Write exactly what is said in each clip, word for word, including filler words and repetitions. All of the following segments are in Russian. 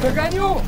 Догоню!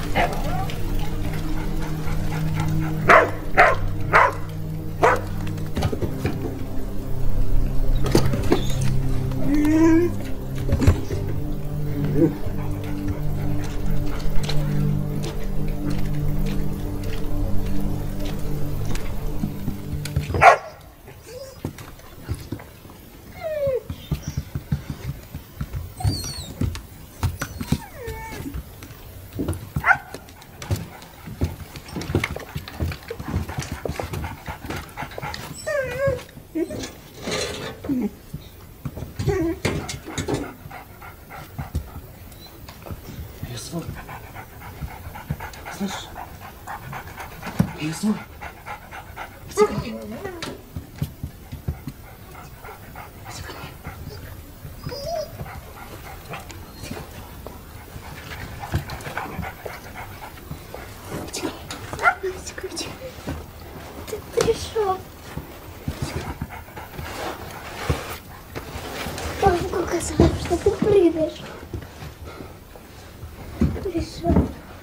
Слышишь? Лесу. Ты пришел. Папа сказал, что ты придешь. Пришел.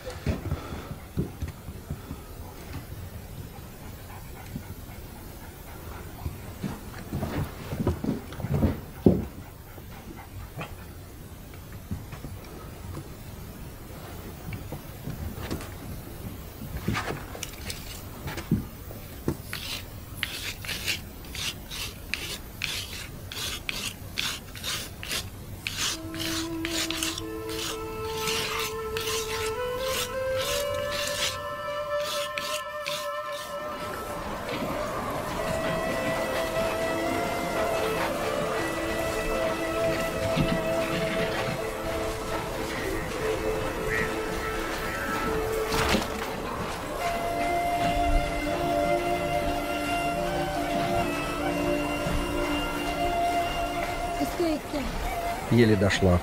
Еле дошла.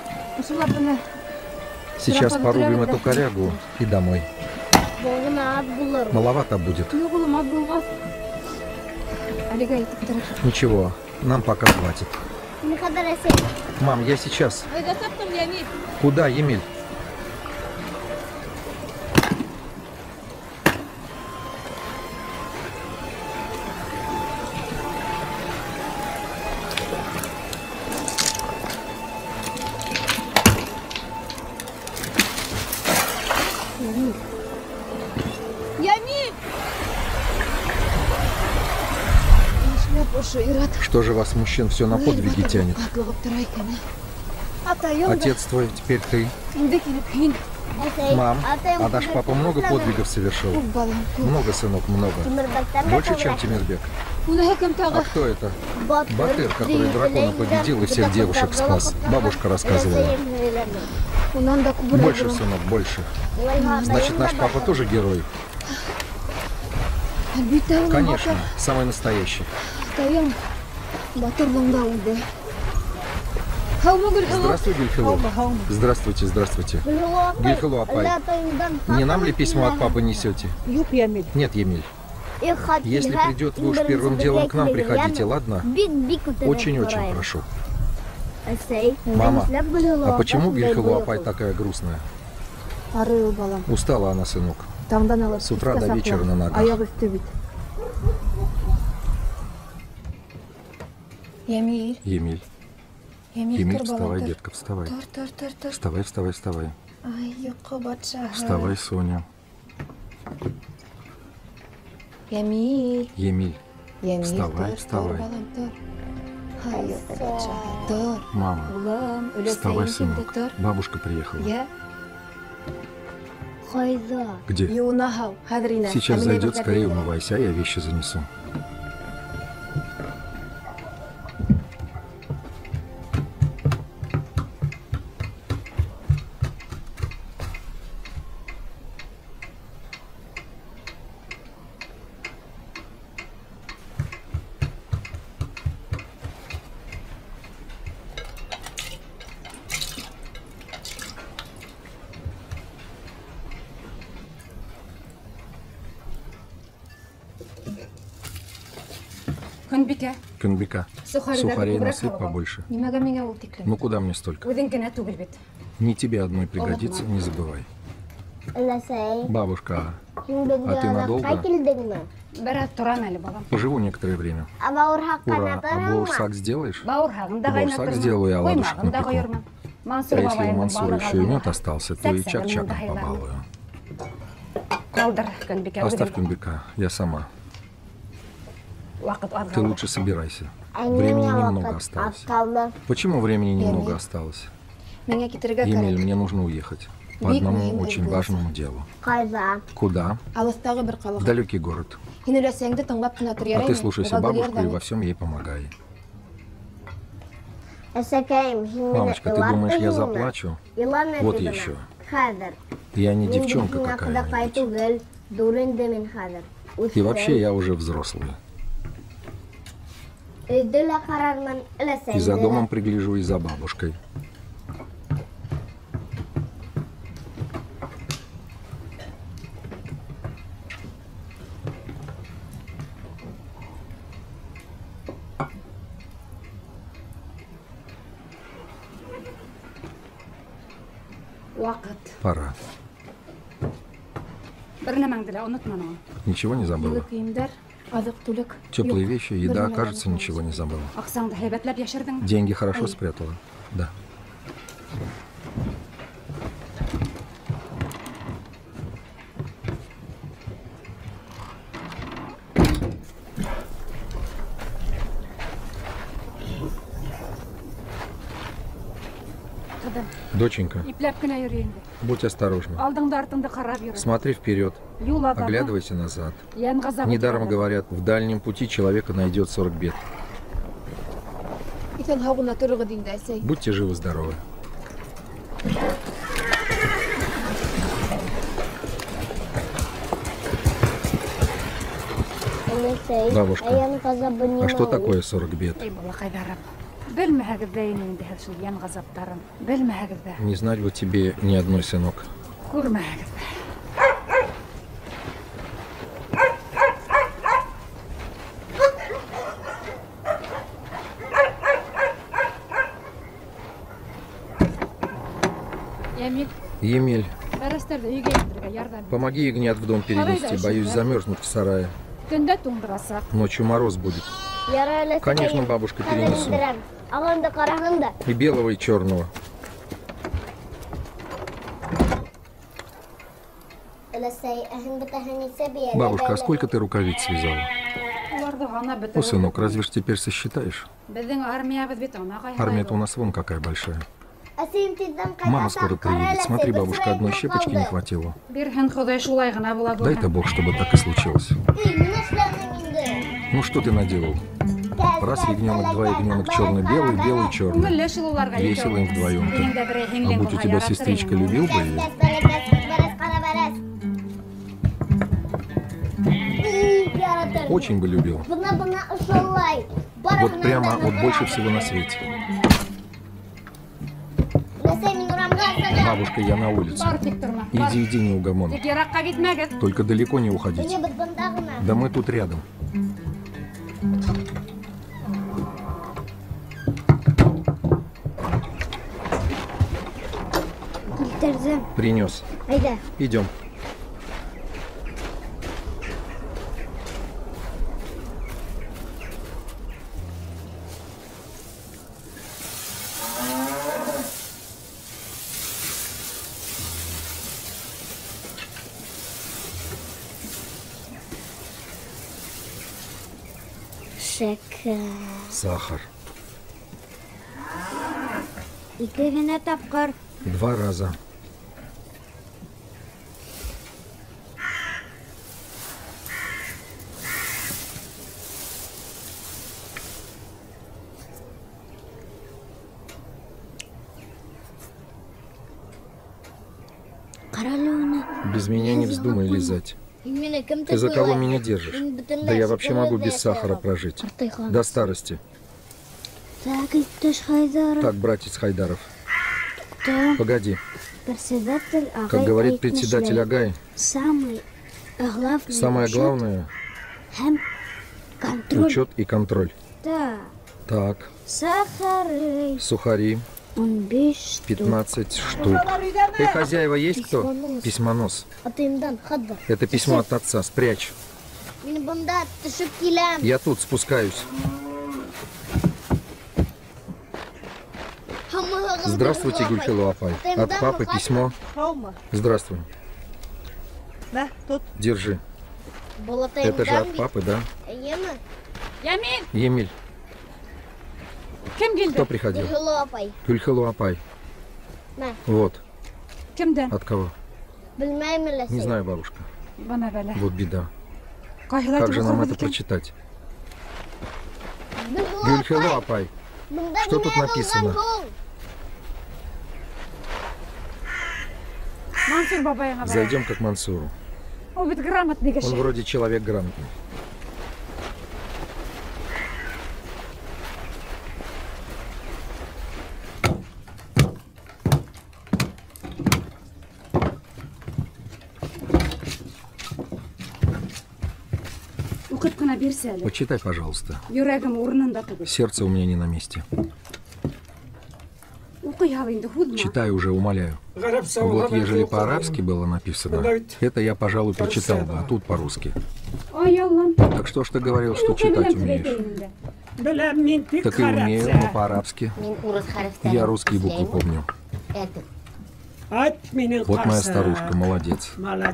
Сейчас порубим эту корягу и домой. Маловато будет. Ничего, нам пока хватит. Мам, я сейчас. Куда, Емель? Что же вас, мужчин, все на подвиги тянет? Отец твой, теперь ты. Мам, а наш папа много подвигов совершил? Много, сынок, много. Больше, чем Тимирбек? А кто это? Батыр, который дракона победил и всех девушек спас. Бабушка рассказывала. Больше, сынок, больше. Значит, наш папа тоже герой? Конечно, самый настоящий. Здравствуй, Гильхилу. Здравствуйте, здравствуйте. Гильхилу, апай. Не нам ли письмо от папы несете? Нет, Емель. Если придет, вы уж первым делом к нам приходите, ладно? Очень-очень прошу. Мама, а почему Гильхилу, апай такая грустная? Устала она, сынок. С утра до вечера на ногах. Емель. Емель. Емель, вставай, детка, вставай. Вставай, вставай, вставай. Вставай, Соня. Емель. Емель. Вставай, вставай. Мама, вставай, сынок. Бабушка приехала. Где? Сейчас зайдет, скорее умывайся, а я вещи занесу. Кунбика. Сухарей насыпь побольше. Ну куда мне столько? Не тебе одной пригодится, не забывай. Бабушка, а ты надолго? Поживу некоторое время. Ура, а баурсак сделаешь? Баурсак сделаю, а ладушек напеку. А если у Мансура еще и мед остался, то и чак-чаком побалую. Оставь кюмбика, я сама. Ты лучше собирайся. Времени немного осталось. Почему времени немного осталось? Емель, мне нужно уехать. По одному очень важному делу. Куда? В далекий город. А ты слушайся бабушку и во всем ей помогай. Мамочка, ты думаешь, я заплачу? Вот еще. Я не девчонка какая-нибудь. И вообще я уже взрослый. И за домом пригляжу, и за бабушкой. Пора. Ничего не забыла? Теплые вещи, еда, кажется, ничего не забыла. Деньги хорошо спрятала? Да. Доченька, будь осторожна. Смотри вперед, оглядывайся назад. Недаром говорят, в дальнем пути человека найдет сорок бед. Будьте живы-здоровы. Бабушка, а что такое сорок бед? Не знать бы тебе ни одной, сынок. Емель, помоги ягнят в дом перенести, боюсь замерзнуть в сарае. Ночью мороз будет. Конечно, бабушка, перенесу. И белого, и черного. Бабушка, а сколько ты рукавиц связала? О, сынок, разве ж теперь сосчитаешь? Армия-то у нас вон какая большая. Мама скоро приедет. Смотри, бабушка, одной щепочки не хватило. Дай-то Бог, чтобы так и случилось. Ну что ты наделал? Раз ягненок, два ягненок, черный-белый, белый-черный. Весело им вдвоем-то. А будь у тебя сестричка, любил бы ее? Очень бы любил. Вот прямо вот больше всего на свете. Бабушка, я на улице. Иди, иди, неугомонок. Только далеко не уходите. Да мы тут рядом. Принес. Идем. Сахар. Два раза. Без меня не вздумай лизать. Ты за кого меня держишь? Да я вообще могу без сахара прожить. До старости. Так, братец Хайдаров. Погоди. Как говорит председатель Агай, самое главное – учет и контроль. Так. Сухари. пятнадцать штук. И хозяева есть кто? Письмонос. Это письмо от отца. Спрячь. Я тут спускаюсь. Здравствуйте, Гюльхелу апай. От папы письмо. Здравствуй. Да, тут. Держи. Это же от папы, да? Ямиль. Емель. Кем Кто приходил? Гюльхелу апай. Вот. От кого? Не знаю, бабушка. Вот беда. Как же нам это прочитать? Гюльхелу апай. Что тут написано? Мансур бабая. Зайдем как Мансуру. Он ведь грамотный. Он вроде человек грамотный. Почитай, пожалуйста. Сердце у меня не на месте. Читай уже, умоляю. Вот ежели по-арабски было написано, это я, пожалуй, прочитал бы, а тут по-русски. Так что ж ты говорил, что читать умеешь? Так и умею, но по-арабски. Я русские буквы помню. Вот моя старушка, молодец.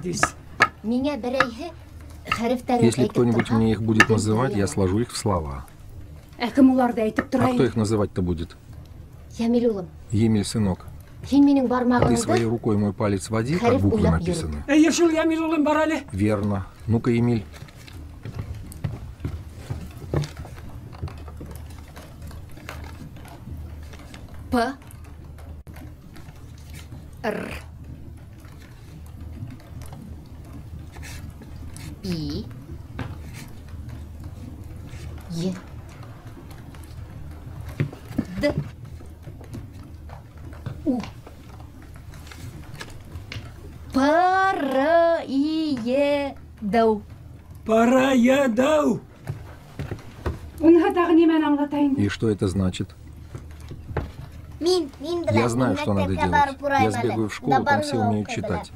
Если кто-нибудь мне их будет называть, я сложу их в слова. А кто их называть-то будет? Емель, сынок. А ты своей рукой мой палец води, как буквы написаны. Верно. Ну-ка, Емель. П. Р. И. Е. Д. У. Параедау. Параедау. И что это значит? Я знаю, что надо делать. Я сбегаю в школу, там все умеют читать.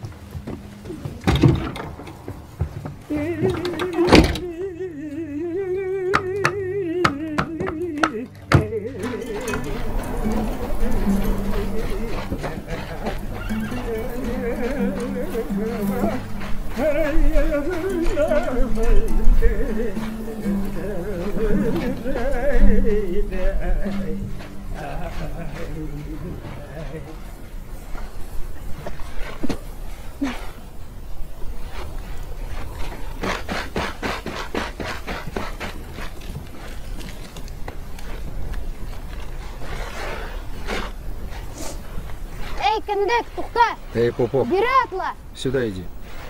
Эй, Попо, сюда иди.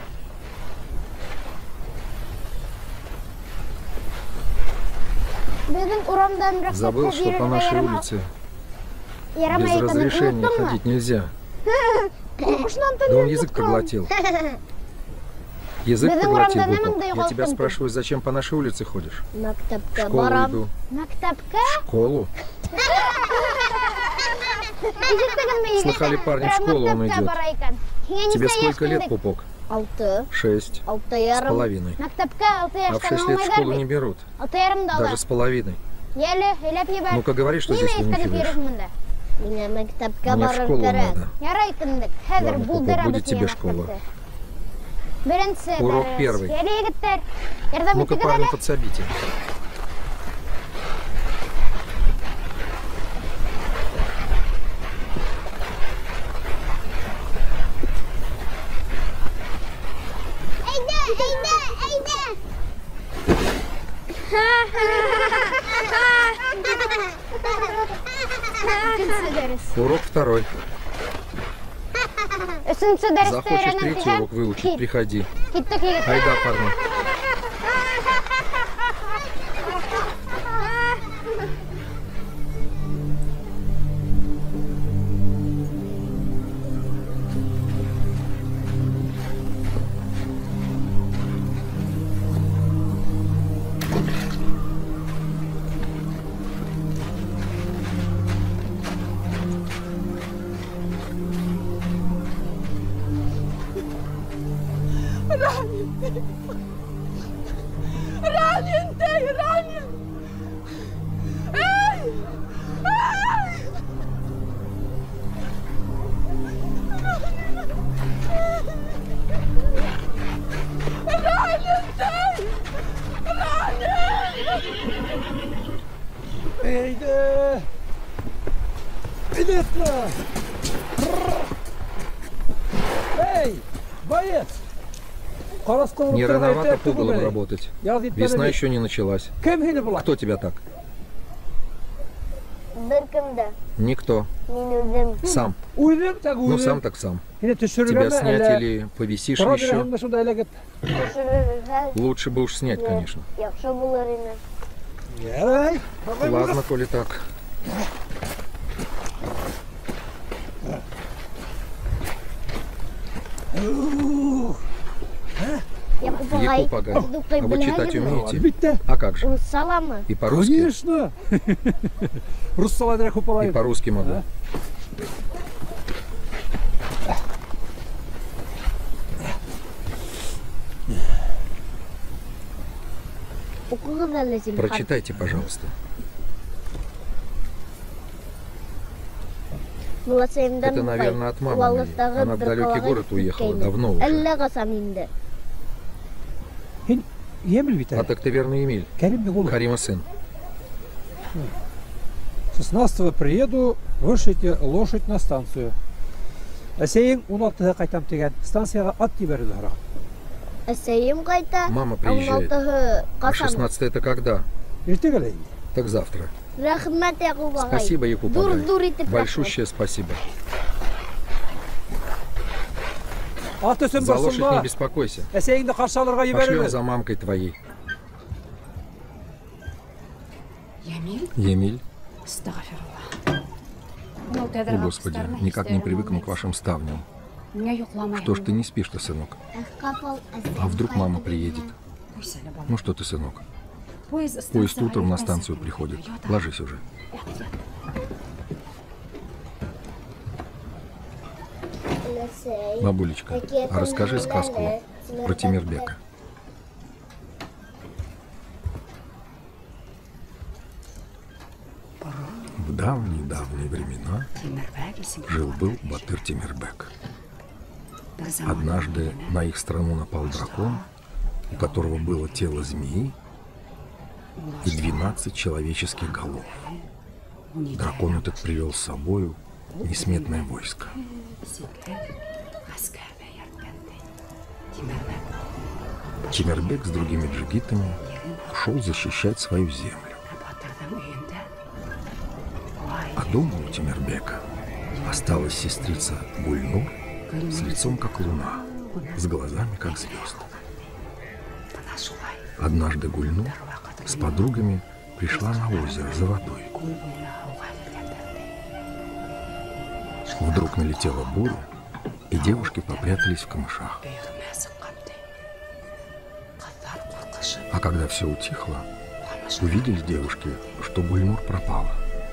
Забыл, что по нашей улице без разрешения ходить нельзя. Да он язык проглотил. Язык проглотил, Попо. Я тебя спрашиваю, зачем по нашей улице ходишь? В школу иду. В школу? Слыхали, парни, в школу он идет. Тебе сколько лет, Пупок? Шесть. С половиной. А в шесть лет в школу не берут. Даже с половиной. Ну-ка говори, что здесь вынюхиваешь. Мне в школу надо. Ладно, Пупок, будет тебе школа. Урок первый. Ну-ка, парни, подсобите. Урок второй. Захочешь третий урок выучить, приходи. Айда, парни. Eyde! Идет-то! Эй, боец! Не рановато пугалом работать. Весна еще не началась. Кто тебя так? Никто. Сам. Ну, сам так сам. Тебя снять или повисишь еще? Лучше бы уж снять, конечно. Ладно, коли так. Яку погань. А вы читать умеете? А как же? И по-русски? Конечно. И по-русски могу. Прочитайте, пожалуйста. Это, наверное, от мамы моей. Она в далекий город уехала давно уже. А так ты верно, Емель. Карима сын. шестнадцатого приеду, вышите лошадь на станцию. Әсейін он алтыда қайтам деген станцияға ат жіберді ара. Мама приезжает. А шестнадцатое это когда? Ертең әлі. Так завтра. Спасибо, Якуб Агай. Большущее спасибо. За лошадь не беспокойся. Пошлем за мамкой твоей. Емель? О, Господи, никак не привыкну к вашим ставням. Что ж ты не спишь-то, сынок? А вдруг мама приедет? Ну что ты, сынок? Поезд утром на станцию приходит. Ложись уже. Бабулечка, а расскажи сказку про Тимирбека. В давние-давние времена жил-был Батыр Тимирбек. Однажды на их страну напал дракон, у которого было тело змеи и двенадцать человеческих голов. Дракон этот привел с собою несметное войско. Тимирбек с другими джигитами ушел защищать свою землю. А дома у Тимирбека осталась сестрица Гульнур с лицом как луна, с глазами как звезды. Однажды Гульнур с подругами пришла на озеро за водой. Вдруг налетела буря, и девушки попрятались в камышах. А когда все утихло, увидели девушки, что Гульнур пропала.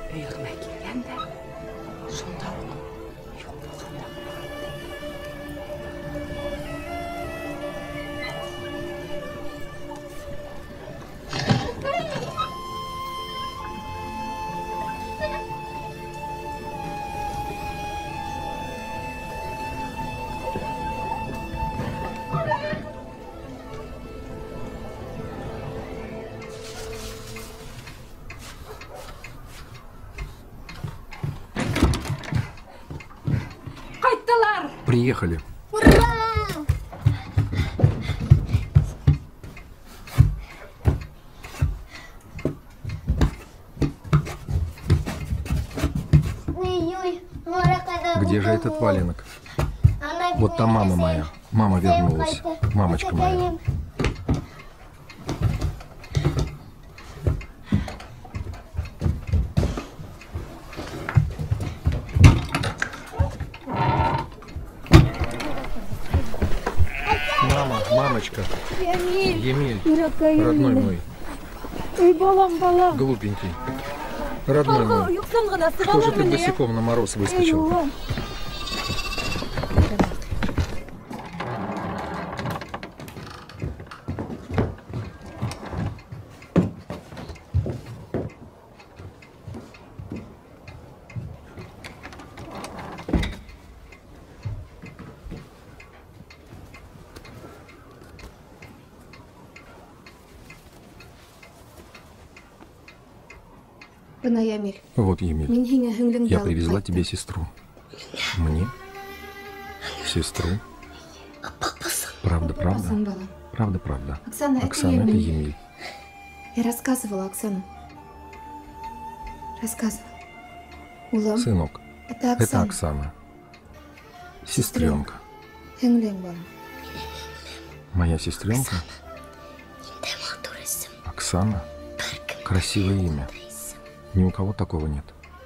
Приехали. Ура! Где же этот валенок? Вот там мама моя. Мама вернулась. Мамочка моя. Мама, мамочка. Емель, родной мой. Глупенький. Родной мой. Что же ты босиком на мороз выскочил? Бына Ямиль. Вот, Емель. Мин һиңә һеңлеңде Я алып привезла кайттым. тебе сестру. Мне? Сестру? Правда, правда? Папасын, балам. Правда, правда. Оксана, это Оксана, это Емель. Емель. Я рассказывала Оксану. Рассказывала. Улам, Сынок, это это Оксана. Оксана. Сестренка. Һеңлең, балам. Моя сестренка? Оксана? Красивое имя. Ни у кого такого нет.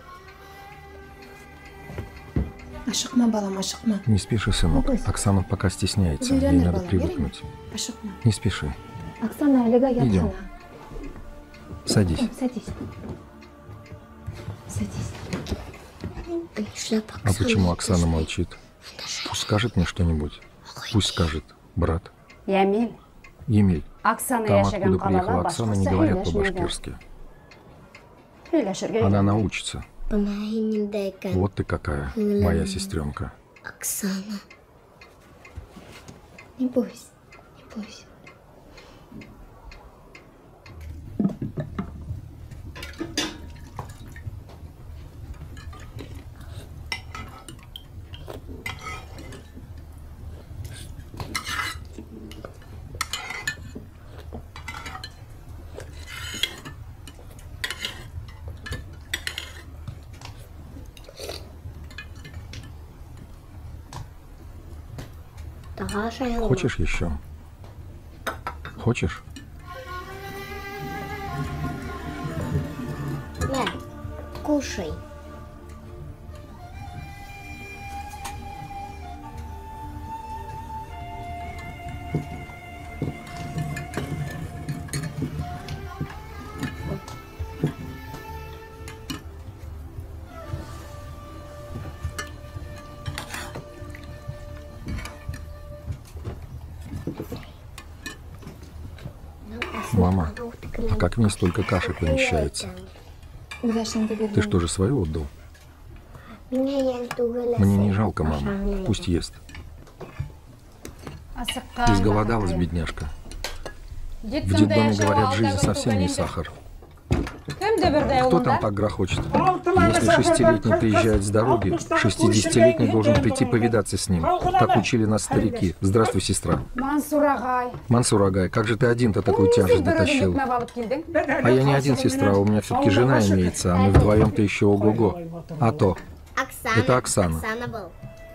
Ашықма, балам, ашықма. Не спеши, сынок. Оксана пока стесняется. Ей Үйренер надо балам, привыкнуть. Ашықма. Не спеши. Оксана, әлегә Идем. ятхана. Садись. Садись. Садись. А почему Оксана молчит? Пусть скажет мне что-нибудь. Пусть скажет, брат. Ямиль, Емель, Оксана там, яшәгән откуда приехала калада Оксана, не башкасы говорят һөйләшмәгән. по-башкирски. Һөйләшергә Она өйрәнгән. научится. Вот ты какая, моя сестренка. Оксана. Не бойся, не бойся. Хочешь еще? Хочешь? На, кушай. Мама, а как в ней столько каши помещается? Уйлашыңды Ты бирдем. что же свою отдал? Мне не жалко, мама. Пусть ест. Изголодалась, бедняжка. В детдоме, говорят, жизнь совсем не сахар. Кто там так грохочет? Если шестилетний приезжает с дороги, шестидесятилетний должен прийти повидаться с ним. Так учили нас старики. Здравствуй, сестра. Мансур агай. Мансур Агай, как же ты один-то такую тяжесть дотащил? А я не один, сестра, у меня все-таки жена имеется, а мы вдвоем-то еще ого-го. А то. Это Оксана. Оксана был.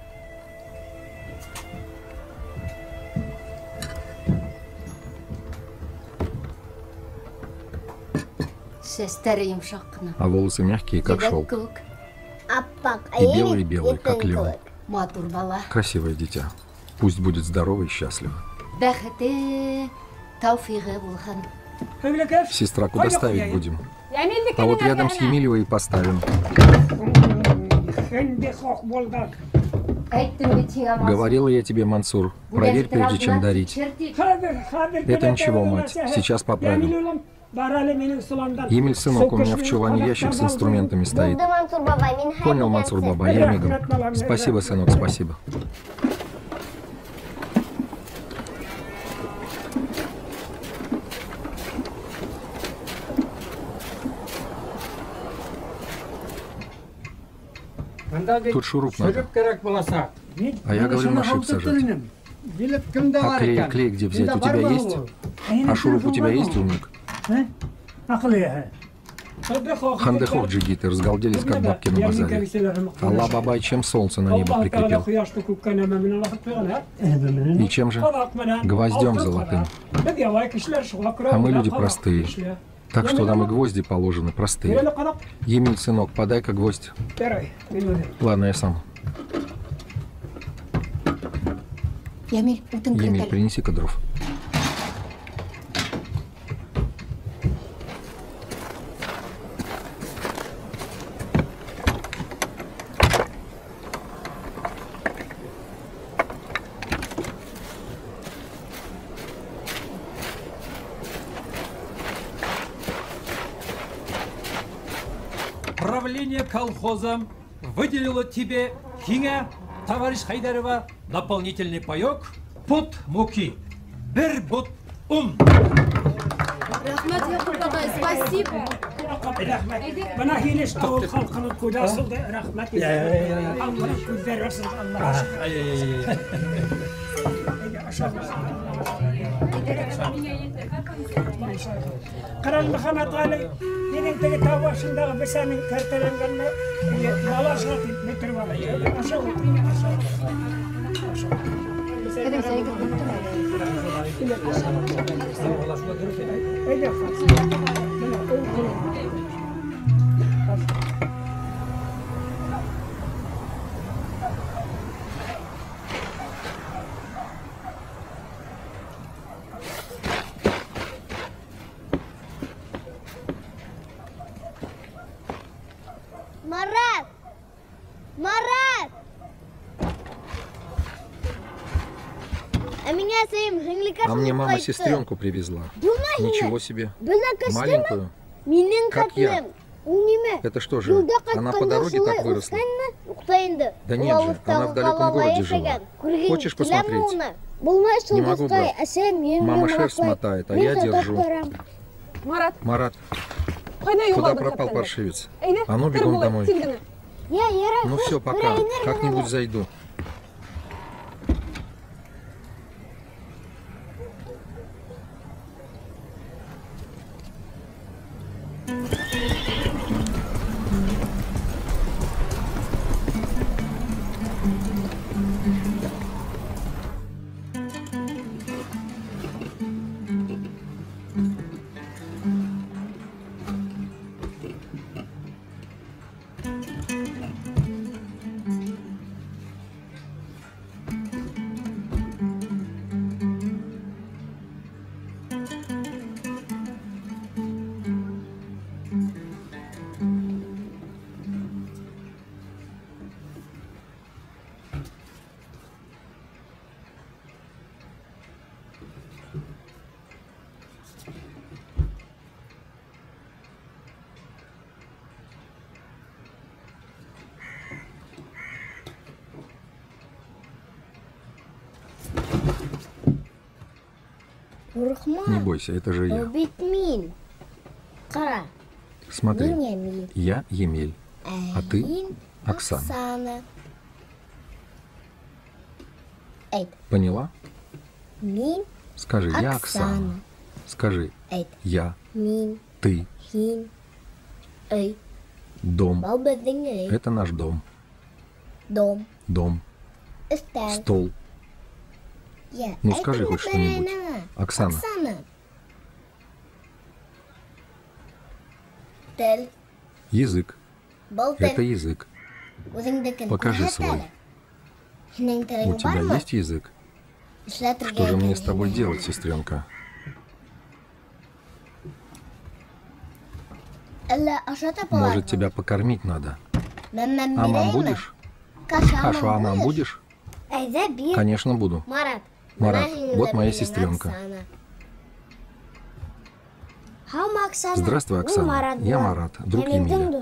Сестер йомшак кына. А волосы мягкие, как Егет шелк. күк, Аппак. И белый-белый, как лен. матур бала. Красивое дитя. Пусть будет здорово и счастлива. Бәхете, тауфиғы булған. Сестра, куда ставить будем? Ямиль, А вот рядом с Емелевой и поставим. Әйттем бит сиңа, Мансур. Говорила я тебе, Мансур, проверь, прежде чем дарить. Это ничего, мать, сейчас поправим. Емель, сынок, у меня в чулане ящик с инструментами стоит. Мансур бабай, мин Понял, Мансур баба, я мигом. Спасибо, сынок, спасибо. Тут шуруп надо. А я говорю, на шип сажать. А клей, клей где взять? У тебя есть? А шуруп у тебя есть, умник? Хандехов джигиты разгалделись, как бабки на базаре. Алла Бабай чем солнце на небо прикрепил? И чем же? Гвоздем золотым. А мы люди простые. Так что нам и гвозди положены простые. Емель, сынок, подай-ка гвоздь. Ладно, я сам. Ямиль, утын Емель, кретель. принеси-ка дров. Правление колхоза выделило тебе, Хиня, товарищ Хайдарова, дополнительный паёк пуд муки. Бер бут ун. Рахмат, Якуб агай, спасибо. Рәхмәт. Бына һилеш тавыл халкының күдәсылды. Рәхмәт. Аллаһның күздәре асылды. Аллаһ. Qıran Muhammed Ali, yine de tavşında bir senin kertelengenle bala şartı bitir var. Aşağı otur. Kadang saya Марат! Марат! А меня своим хангликом. А мне мама сестренку привезла. Ничего себе. Маленькую. Как я. Это что же, она по дороге так выросла? Да нет же, она в далеком городе жила. Хочешь посмотреть? Не могу, брат. Мама шерсть мотает, а я держу. Марат. Марат. Куда пропал паршивец? А ну бегом домой. Ну все, пока. Как-нибудь зайду. Не бойся, это же я. Смотри, я Емель, а ты Оксана. Поняла? Скажи, я Оксана. Скажи, я, ты. Дом. Это наш дом. Дом. Стол. Ну скажи хоть что-нибудь. Оксана. Язык. Это язык. Покажи свой. У тебя есть язык? Что же мне с тобой делать, сестренка? Может, тебя покормить надо? Амам будешь? Кашу амам будешь? Конечно, буду. Марат, вот моя сестренка. Здравствуй, Оксана. Я Марат, друг Емеля.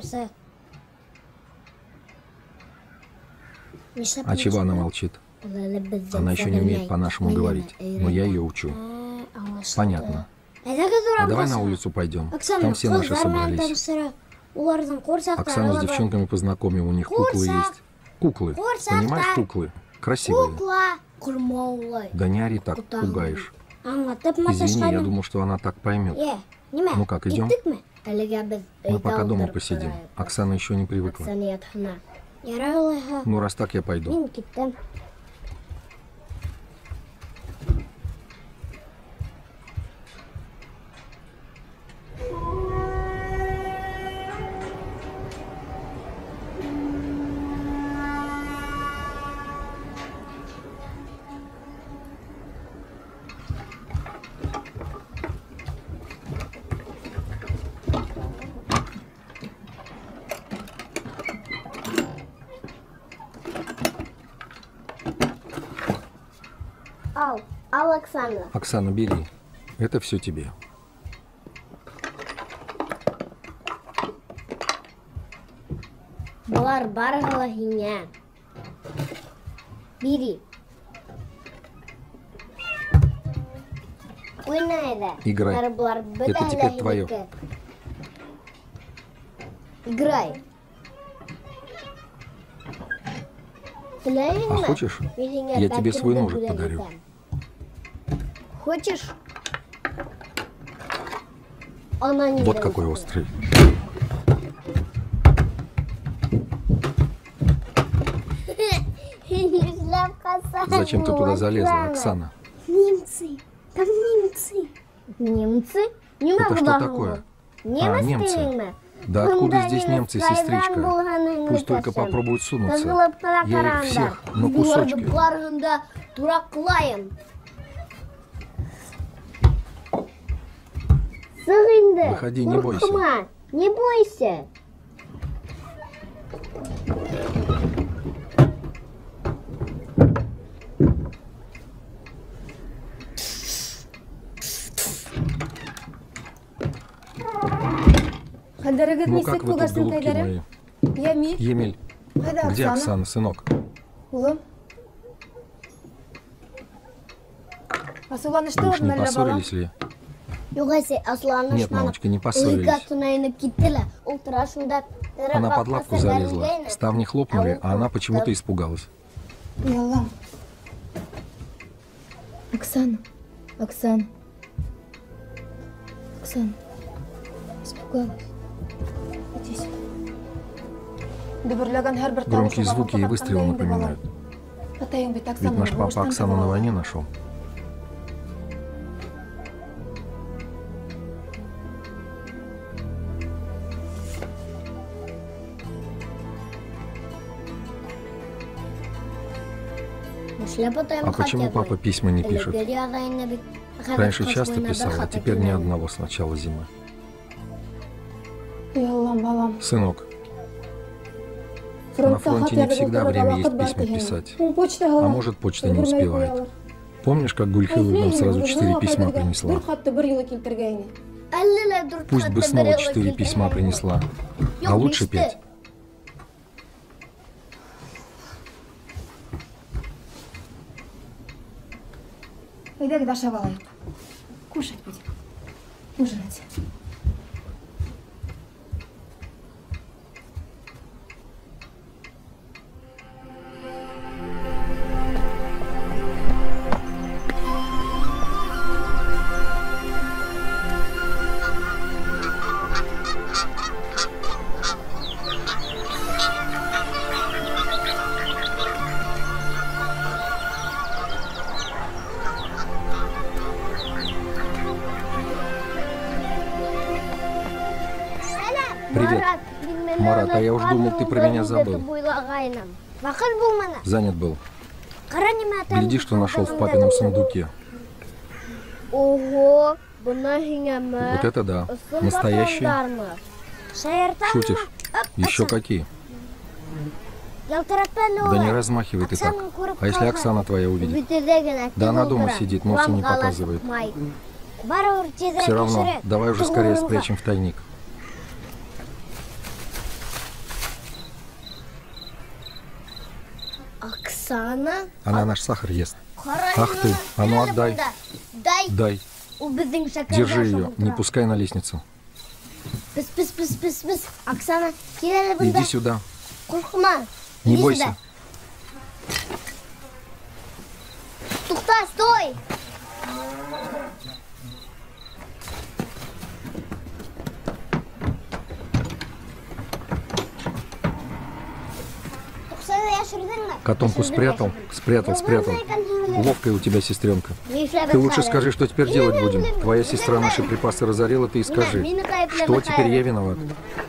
А чего она молчит? Она еще не умеет по-нашему говорить, но я ее учу. Понятно. А давай на улицу пойдем. Там все наши собрались. Оксану с девчонками познакомим, у них куклы есть. Куклы. Понимаешь, куклы? Красивые. Да не ори так, пугаешь. Извини, я думал, что она так поймет. Ну как, идем? Мы пока дома посидим. Оксана еще не привыкла. Ну раз так, я пойду. Ал, ал Оксана. Оксана, бери. Это все тебе. Бұлар барғылығыңа. Бери. Ойнайды. Играй. Это теперь твое. Играй. А хочешь, я тебе свой ножик подарю. Хочешь? Она не Вот какой острый. Зачем ты туда залезла, Оксана? Немцы. Там немцы. Немцы? Это что такое? А, немцы. Да откуда здесь немцы, сестричка? Пусть только попробуют сунуться. Я их всех на кусочки. Выходи, не бойся. Не бойся. Ну как вы тут, голубки мои? Емель, где Оксана, сынок? Улым. Асуланы что Уж не поссорились ли? Нет, мамочка, не поссорились. Она под лавку залезла, ставни хлопнули, а она почему-то испугалась. Ялла. Оксана, Оксана, Оксана, испугалась. Иди сюда. Громкие звуки и выстрелы напоминают. Ведь наш папа Оксану на войне нашел. А почему папа письма не пишет? Раньше часто писал, а теперь ни одного с начала зимы. Сынок, на фронте не всегда время есть письма писать. А может, почта не успевает. Помнишь, как Гульхилова нам сразу четыре письма принесла? Пусть бы снова четыре письма принесла, а лучше пять. Иди к Даше Валайку. Кушать будем. Ужинать. Привет. Марат, а я уж думал, ты про меня забыл. Занят был. Гляди, что нашел в папином сундуке. Ого, вот это да. Настоящий. Шутишь? Еще какие? Да не размахивай ты так. А если Оксана твоя увидит? Да она дома сидит, носом не показывает. Все равно, давай уже скорее спрячем в тайник. Оксана? Она наш сахар ест. Ах ты, а ну отдай. Дай. Держи ее, не пускай на лестницу. Оксана, иди сюда. Не бойся. Тухта, стой! Котомку спрятал, спрятал, спрятал. Ловкая у тебя сестренка. Ты лучше скажи, что теперь делать будем. Твоя сестра наши припасы разорила, ты и скажи. Что теперь я виноват?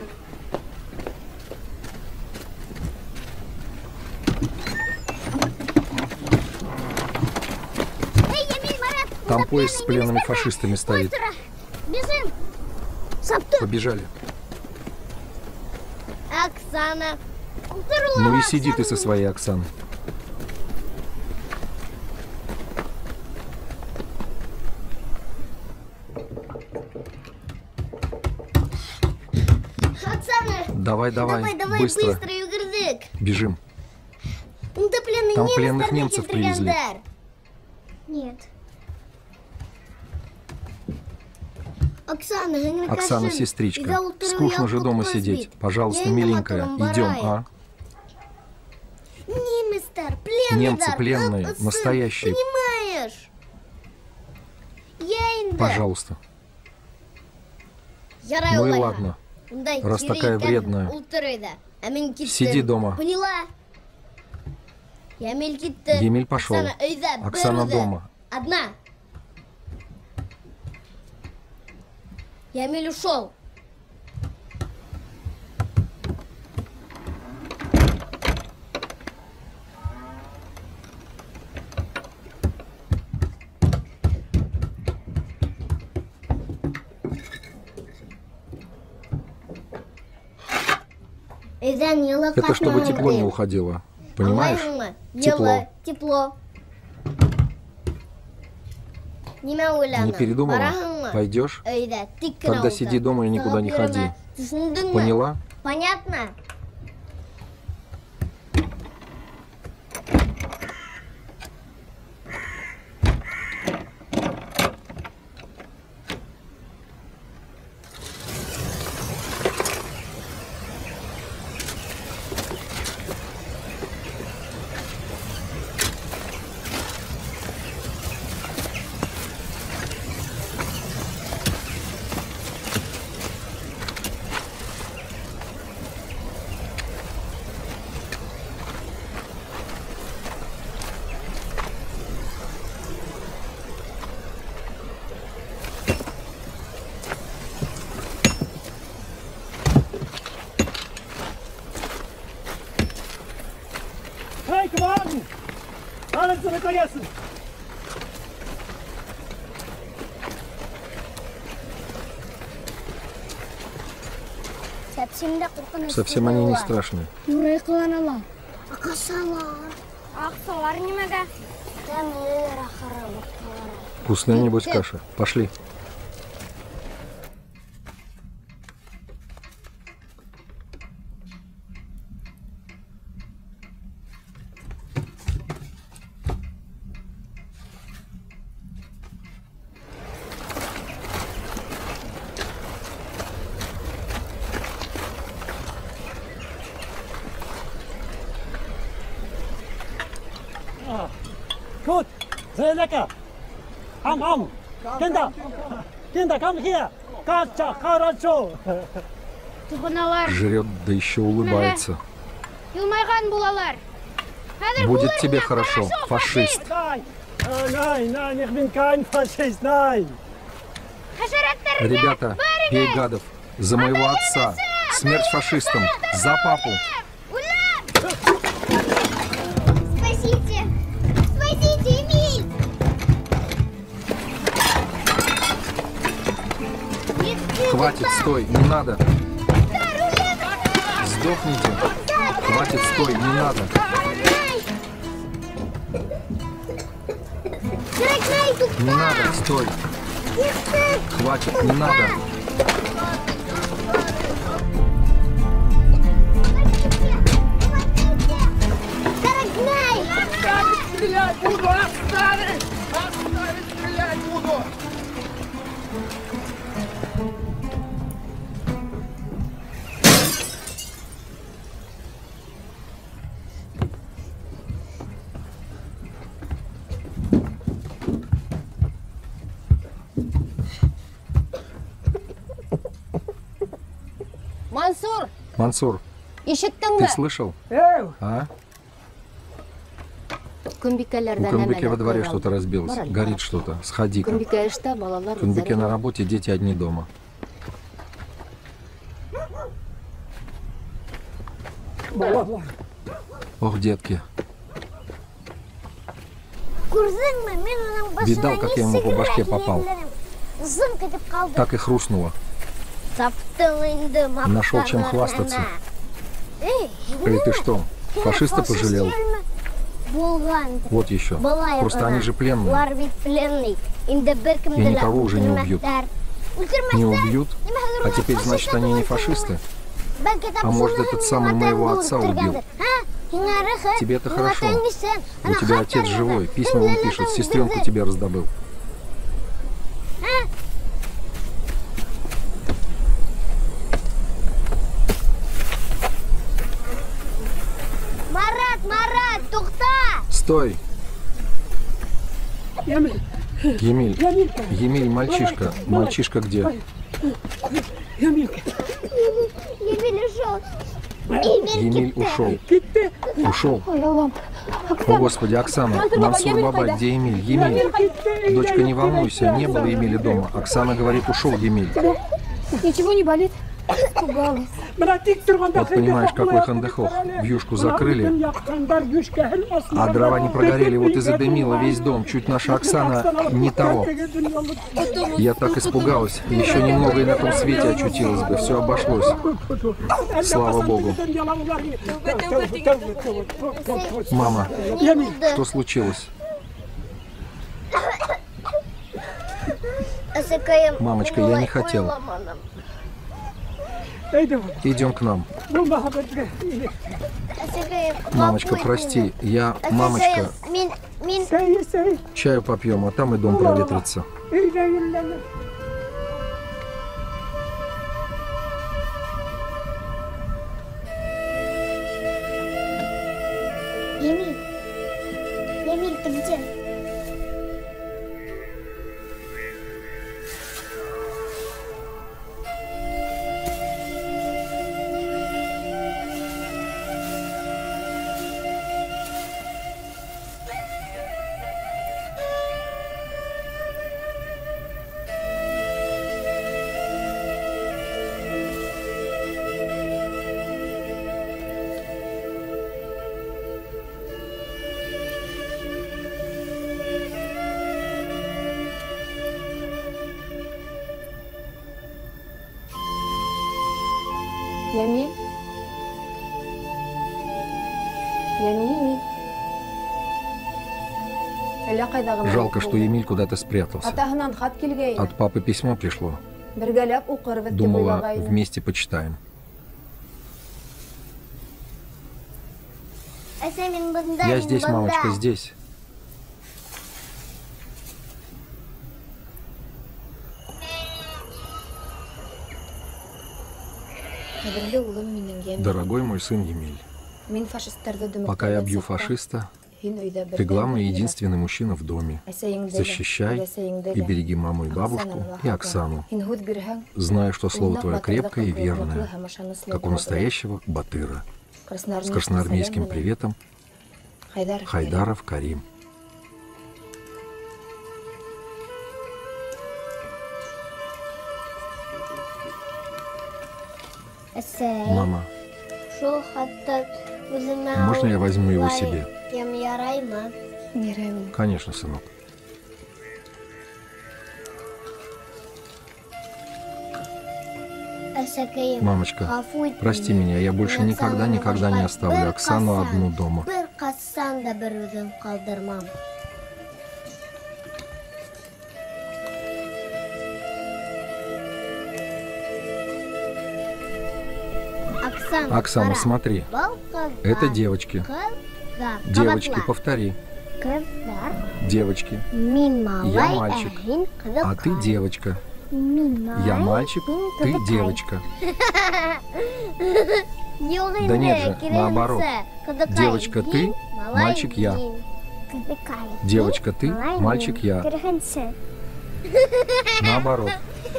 Там поезд с пленными фашистами стоит. Побежали. Оксана. Ну и сиди ты со своей Оксаной. Оксана, давай, давай, давай, давай быстро. быстро, Югырдык. Бежим. Ну, да, пленный Там немец, пленных немцев привезли. Нет. Оксана, сестричка, скучно же дома сидеть. Пожалуйста, миленькая, идем, а? Немцы пленные, настоящие. Понимаешь? Пожалуйста. Ну и ладно, раз такая вредная. Сиди дома. Поняла? Емель пошел. Оксана дома. Одна. Емель ушел. Это чтобы тепло не уходило. Понимаешь? Тепло. Тепло. Не передумала? Пойдешь? Тогда сиди дома и никуда не ходи. Поняла? Понятно? Совсем они не страшные. Вкусная, небось, каша. Пошли. Good. Sehr lecker. Am, am. Kinder. Kinder, komm hier. Кача, хорошо. Жрет, да еще улыбается. Будет тебе хорошо, фашист. Nein, nein, ich bin kein Faschist, nein. Ребята, бей гадов. За моего отца. Смерть фашистам. За папу. Спасите! Спасите, Эмиль! Хватит, стой, не надо. Сдохните. Хватит, стой, не надо. Не надо, стой. Хватит, не надо. Стрелять буду, оставить! Оставить, стрелять буду! Мансур, Мансур, ишеттің ты бе? слышал? А? У Күнбикелерден Кунбике во дворе что-то разбилось. Горит что-то. Сходи-ка. Күнбике іште, балалар Кунбике өздері. на работе, дети одни дома. Ох, детки. Видал, как я ему по башке попал. Так и хрустнуло. Нашел чем хвастаться. Эй, ты что, фашиста пожалел? Вот еще. Просто они же пленные. И никого уже не убьют. Не убьют? А теперь, значит, они не фашисты? А может, этот самый моего отца убил? Тебе это хорошо. У тебя отец живой. Письма он пишет. Сестренку тебе раздобыл. Стой! Емель, Емель, Емель, Емель, мальчишка. Мальчишка где? Емель, Емель ушел. Емель ушел. gitti. Ушел. Ой, Аллам. О, Господи, Оксана, Мансур баба, где Емель? Емель. Дочка, не волнуйся, не было Емеля дома. Оксана говорит, ушел Емель. Ничего не болит? Испугалась. Вот понимаешь, какой хандехох. Вьюшку закрыли, а дрова не прогорели. Вот и задымило весь дом. Чуть наша Оксана не того. Я так испугалась. Еще немного и на том свете очутилась бы. Все обошлось. Слава Богу. Мама, что случилось? Мамочка, я не хотел. Идем к нам. Мамочка, прости, я... Мамочка, чаю попьем, а там и дом проветрится. Емель, Емель, ты где? Ямиль? Ямиль? Жалко, что Емель куда-то спрятался. От папы письмо пришло. Думала, вместе почитаем. Я здесь, мамочка, здесь. Дорогой мой сын Емель, пока я бью фашиста, ты главный и единственный мужчина в доме. Защищай и береги маму и бабушку, и Оксану. Знаю, что слово твое крепкое и верное, как у настоящего батыра. С красноармейским приветом, Хайдаров Карим. Мама, можно я возьму его себе? Конечно, сынок. Мамочка, прости меня, я больше никогда-никогда не оставлю Оксану одну дома. Оксана, смотри, это девочки. Девочки, повтори. Девочки. Я мальчик, а ты девочка. Я мальчик, ты девочка. Да нет же, наоборот. Девочка ты, мальчик я. Девочка ты, мальчик я. Наоборот.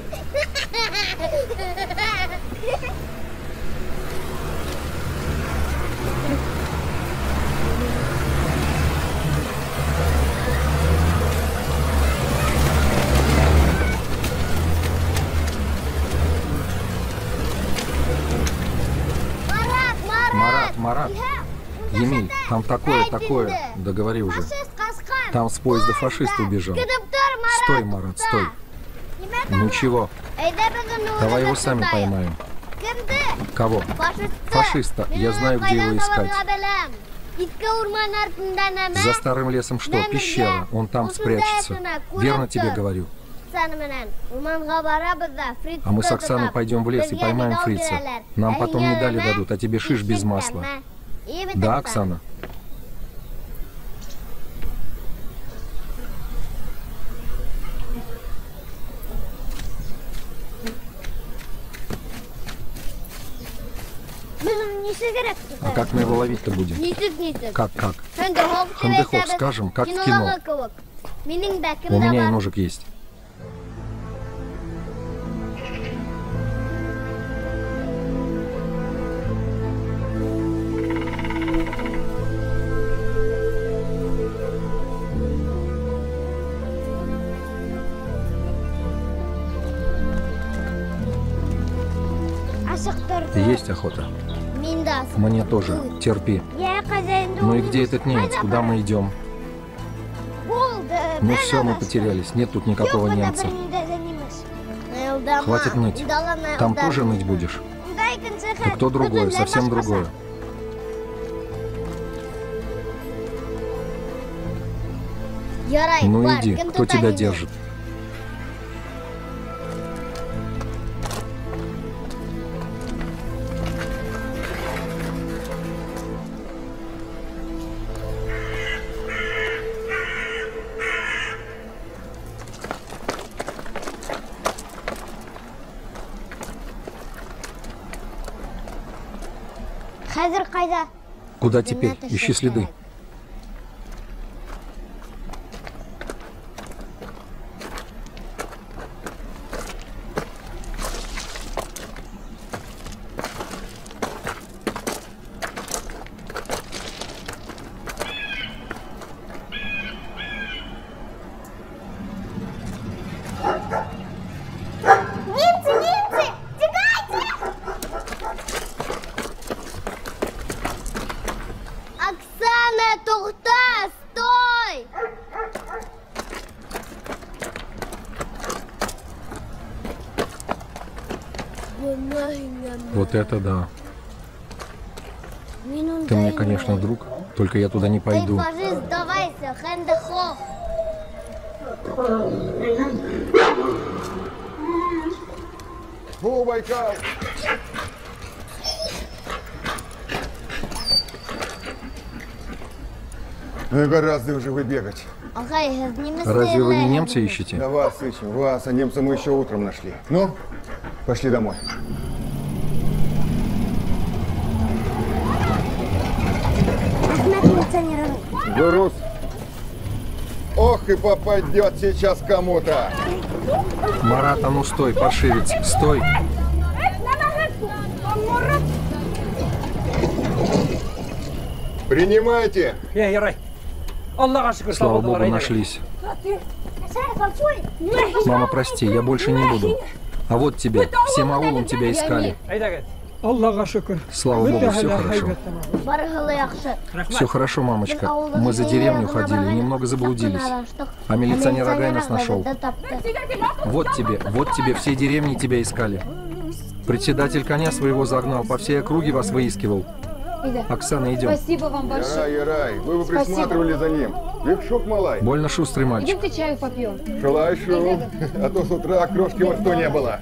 Марат, Марат, Емель, там такое, такое, да говори уже. Там с поезда фашист убежал. Стой, Марат, стой. Ну чего? Давай его сами поймаем. Кого? Фашиста. Я знаю, где его искать. За старым лесом что? Пещера. Он там спрячется. Верно тебе говорю? А мы с Оксаной пойдем в лес и поймаем фрица. Нам потом медали дадут, а тебе шиш без масла. Да, Оксана? А как мы его ловить-то будем? Как, как? Хэндехох, скажем, как в кино. У меня и ножик есть. Есть охота. Мне тоже. Терпи. Ну и где этот немец? Куда мы идем? Ну все, мы потерялись. Нет тут никакого немца. Хватит ныть. Там тоже ныть будешь? Да кто другой, совсем другое. Ну иди, кто тебя держит? Куда теперь? Ищи следы. Вот это да. Ты мне, конечно, друг, только я туда не пойду. Фу, Байкал! Ну и гораздо уже вы бегать. Разве вы не немца ищете? Да вас ищем, вас, а немца мы еще утром нашли. Ну, пошли домой. Гурус. Ох, и попадет сейчас кому-то. Марат, а ну стой, паршивец, стой. Принимайте. Слава Богу, нашлись. Мама, прости, я больше не буду. А вот тебе, всем аулом тебя искали. Слава Богу, все хорошо. Все хорошо, мамочка. Мы за деревню ходили, немного заблудились. А милиционер Агай нас нашел. Вот тебе, вот тебе, все деревни тебя искали. Председатель коня своего загнал, по всей округе вас выискивал. Оксана, идем. Спасибо вам большое. Ярай, Ярай, вы бы присматривали за ним. Векшук малай. Больно шустрый мальчик. Идемте чаю попьем. Шалайшу, а то с утра крошки во что не было.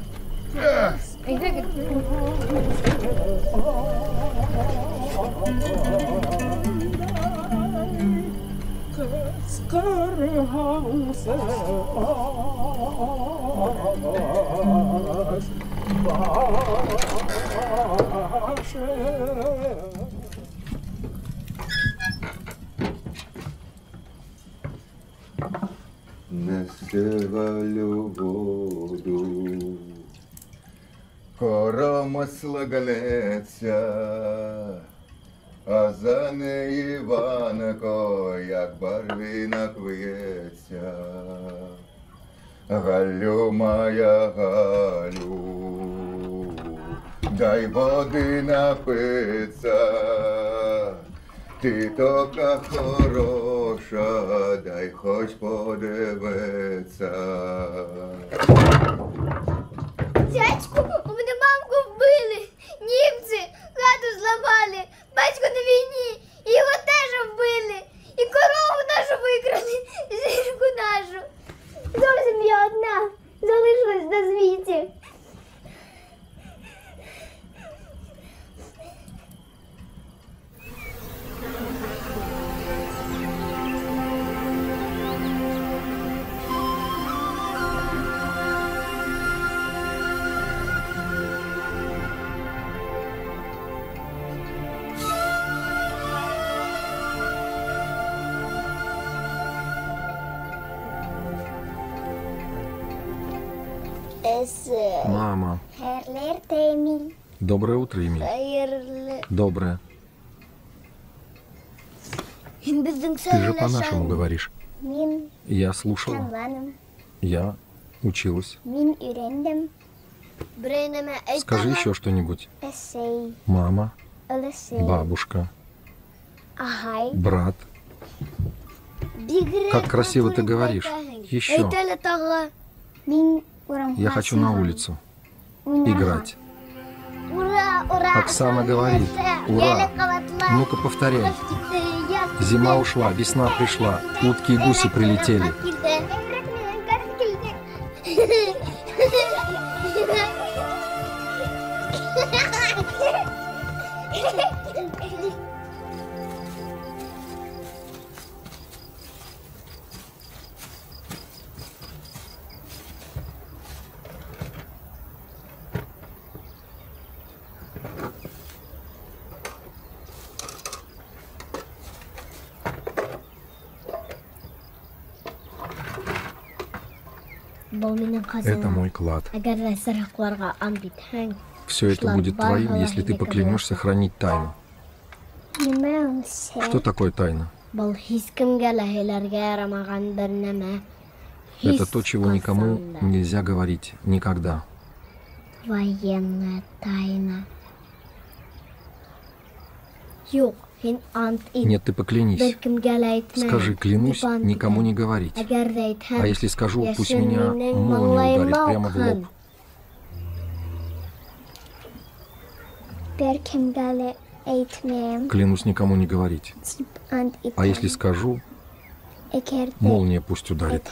Насевалю воду, коромисла галеться, а за неї Іванко, як барвінок в'ється. Галю моя, Галю, дай води напиться. Ти така хороша, дай хоч подивитися. Дядьку, у мене мамку вбили. Німці хату зламали. Батько на війні. І його теж вбили. І корову нашу викрали. Жінку нашу. Зовсім я одна. Залишилась на світі. Мама. Доброе утро, Эмиль. Доброе. Ты же по-нашему говоришь. Я слушала. Я училась. Скажи еще что-нибудь. Мама, бабушка, брат. Как красиво ты говоришь. Еще. Я хочу на улицу играть. Оксана говорит. Ура! Ну-ка повторяй. Зима ушла, весна пришла, утки и гуси прилетели. Это мой клад. Все это будет твоим, если ты поклянешься хранить тайну. Что такое тайна? Это то, чего никому нельзя говорить никогда. Военная тайна. Нет, ты поклянись. Скажи, клянусь, никому не говорить. А если скажу, пусть меня молния ударит прямо в лоб. Клянусь, никому не говорить. А если скажу, молния пусть ударит.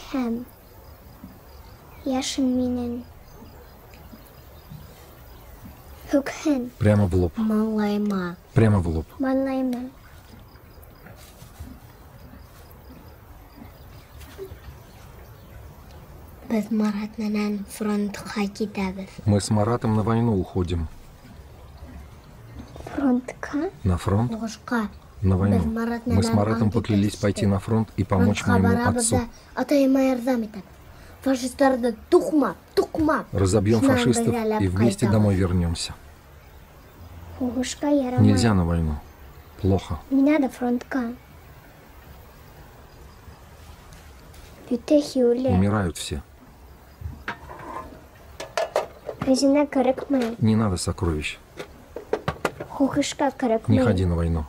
Прямо в лоб. Прямо в лоб. Мы с Маратом на войну уходим. На фронт? На войну. Мы с Маратом поклялись пойти на фронт и помочь моему отцу. Разобьем фашистов и вместе домой вернемся. Нельзя на войну. Плохо. Умирают все. Не надо сокровищ. Не ходи на войну.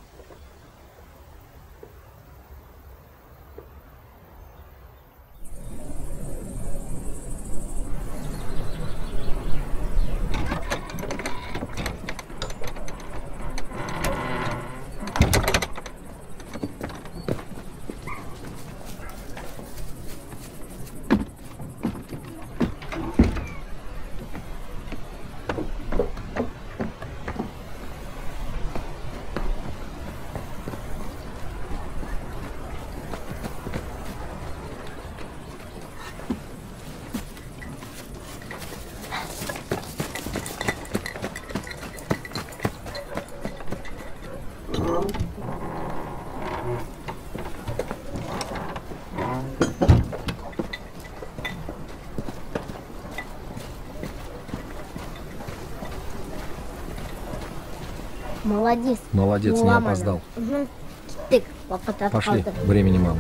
Молодец. Молодец, не опоздал. Пошли, времени мало.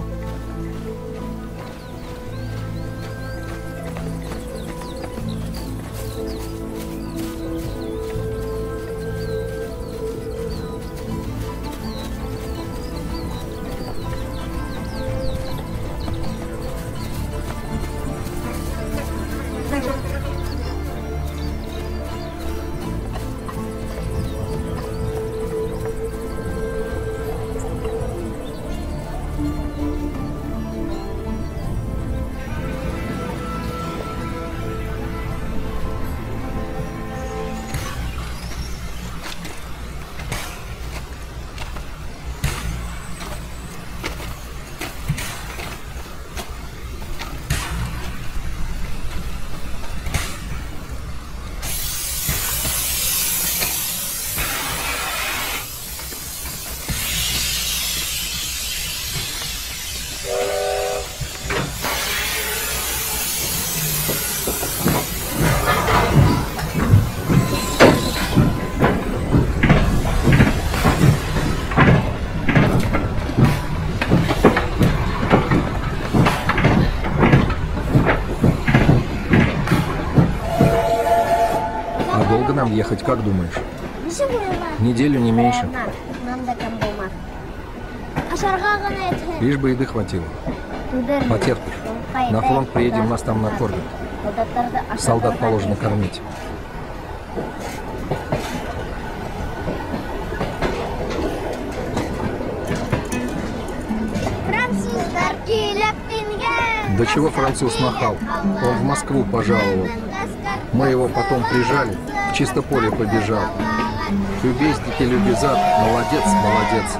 ехать, как думаешь? Неделю, не меньше. Лишь бы еды хватило. Потерпишь. На фронт приедем, нас там накормят. Солдат положено кормить. До чего француз махал? Он в Москву пожаловал. Мы его потом прижали, в чисто поле побежал. Любезники, любезат, молодец, молодец.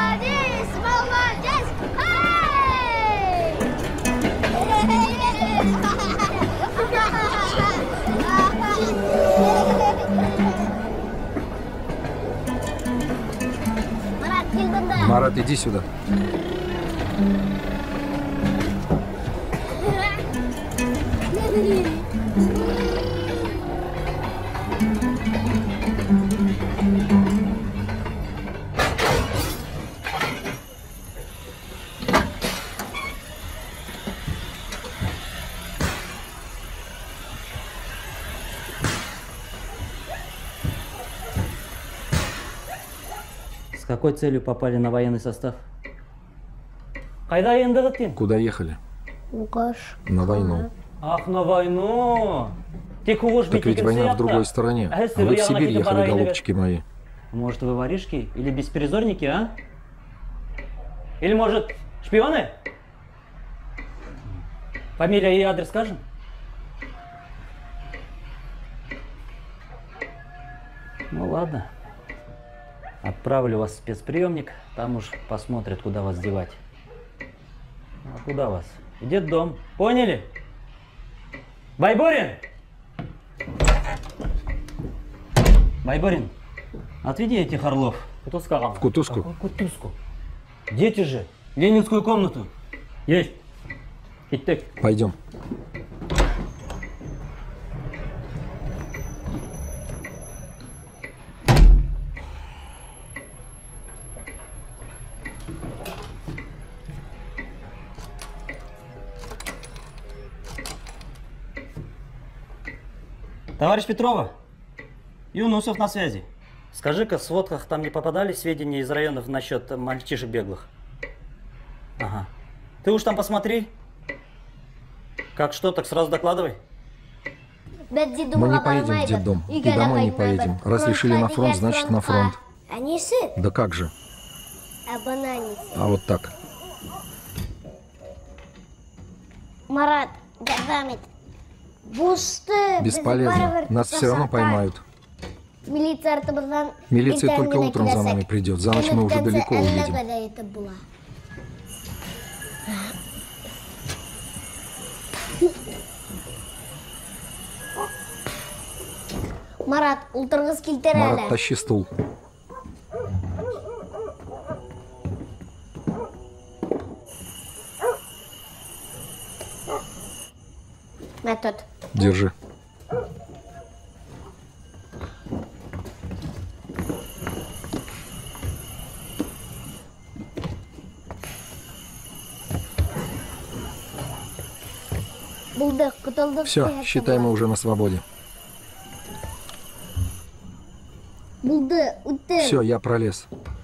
Марат, иди сюда. С какой целью попали на военный состав? Куда ехали? На войну. Ах, на войну! Так ведь война в другой стороне. А вы в Сибирь ехали, голубчики мои. Может, вы воришки? Или беспризорники, а? Или, может, шпионы? Фамилия и адрес скажем? Ну ладно. Отправлю вас в спецприемник, там уж посмотрят, куда вас девать. А куда вас? В детдом. Поняли? Байбурин! Байбурин, отведи этих орлов. В кутузку? В кутузку. Дети же. Ленинскую комнату. Есть. Иттек. Пойдем. Товарищ Петрова, Юнусов на связи. Скажи-ка, в сводках там не попадали сведения из районов насчет мальчишек беглых? Ага. Ты уж там посмотри. Как что, так сразу докладывай. Мы не поедем в детдом. И домой не поедем. Раз решили на фронт, значит на фронт. Да как же? А вот так. Марат, бесполезно. Нас все равно поймают. Милиция только утром за нами придет. За ночь мы уже далеко уедем. Марат, Марат, тащи стул. Метод. Держи. Все, считай, мы уже на свободе. Все, я пролез.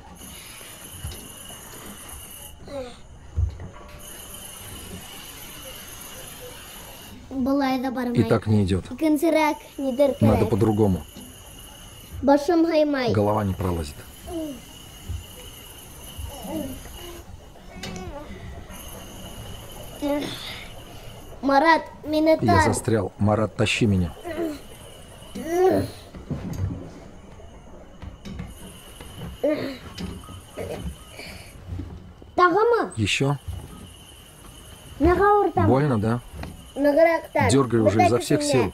И так не идет. Надо по-другому. Голова не пролазит. Марат, минутар. Я застрял. Марат, тащи меня. Еще? Больно, да? Дергай уже изо всех сил.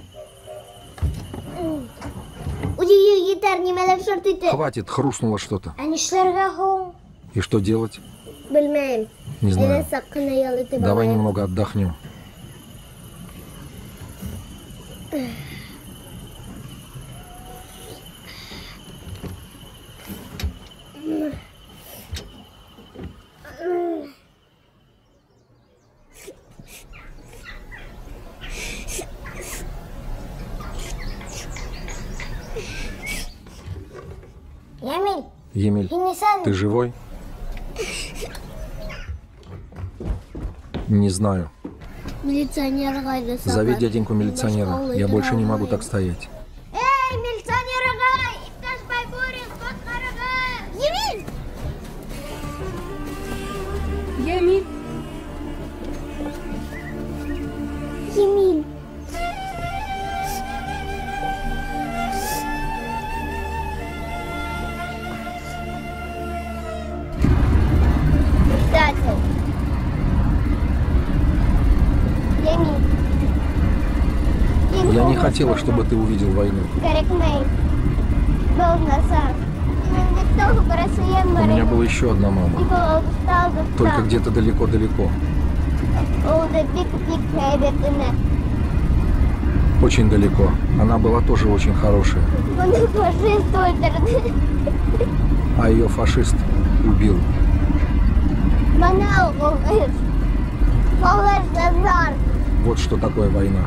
Хватит, хрустнуло что-то. И что делать? Не знаю. Давай немного отдохнем. Емель, ты живой? Не знаю. Милиционер. Зови дяденьку милиционера. Я больше не могу так стоять. Эй, милиционер ага! Ипташ Байгорин, кот карага! Емель! Емель! Емель! Предатель! Емель! Я не хотела, чтобы ты увидел войну. У меня была еще одна мама. Только где-то далеко-далеко. Очень далеко. Она была тоже очень хорошая. А ее фашист убил. Вот что такое война.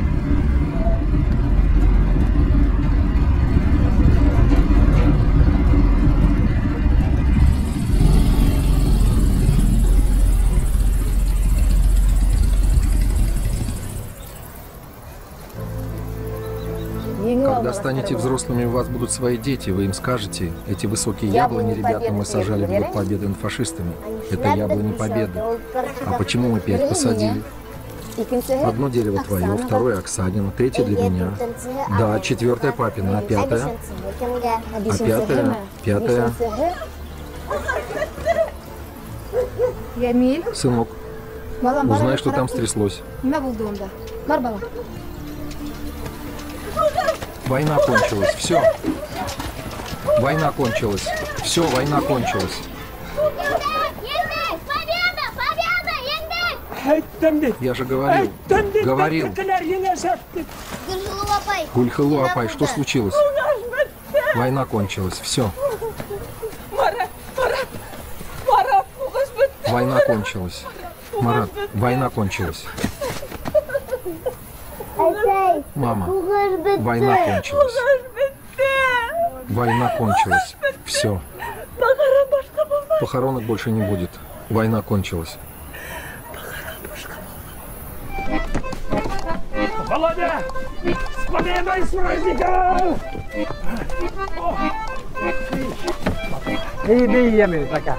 Когда станете взрослыми, у вас будут свои дети, вы им скажете, эти высокие яблони, ребята, мы сажали в год победы над фашистами. Это яблони победы. А почему мы пять посадили? Одно дерево твое, второе Оксанина, третье для меня. Да, четвертое папина, а пятое? А пятое? Пятое? Сынок, узнай, что там стряслось. Война кончилась. Все. Война кончилась. Все, война кончилась. Я же говорил. Говорил. Гульхылу апай, что случилось? Война кончилась. Все. Война кончилась. Марат, война кончилась. Мама, война кончилась. Война кончилась. Все. Похоронок больше не будет. Война кончилась. Володя! С победой, с праздником! Иди, Емель, пока.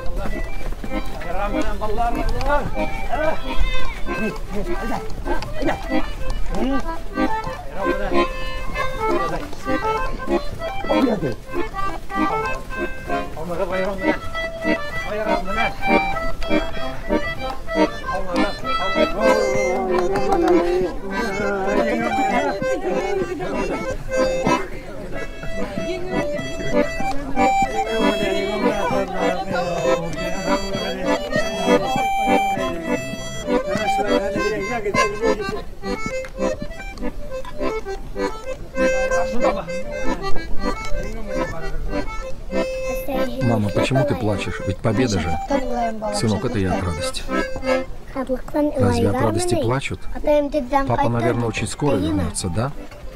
Мама, почему ты плачешь? Ведь победа же. Сынок, это я от радости. Разве от радости плачут? Папа, наверное, очень скоро вернется, да?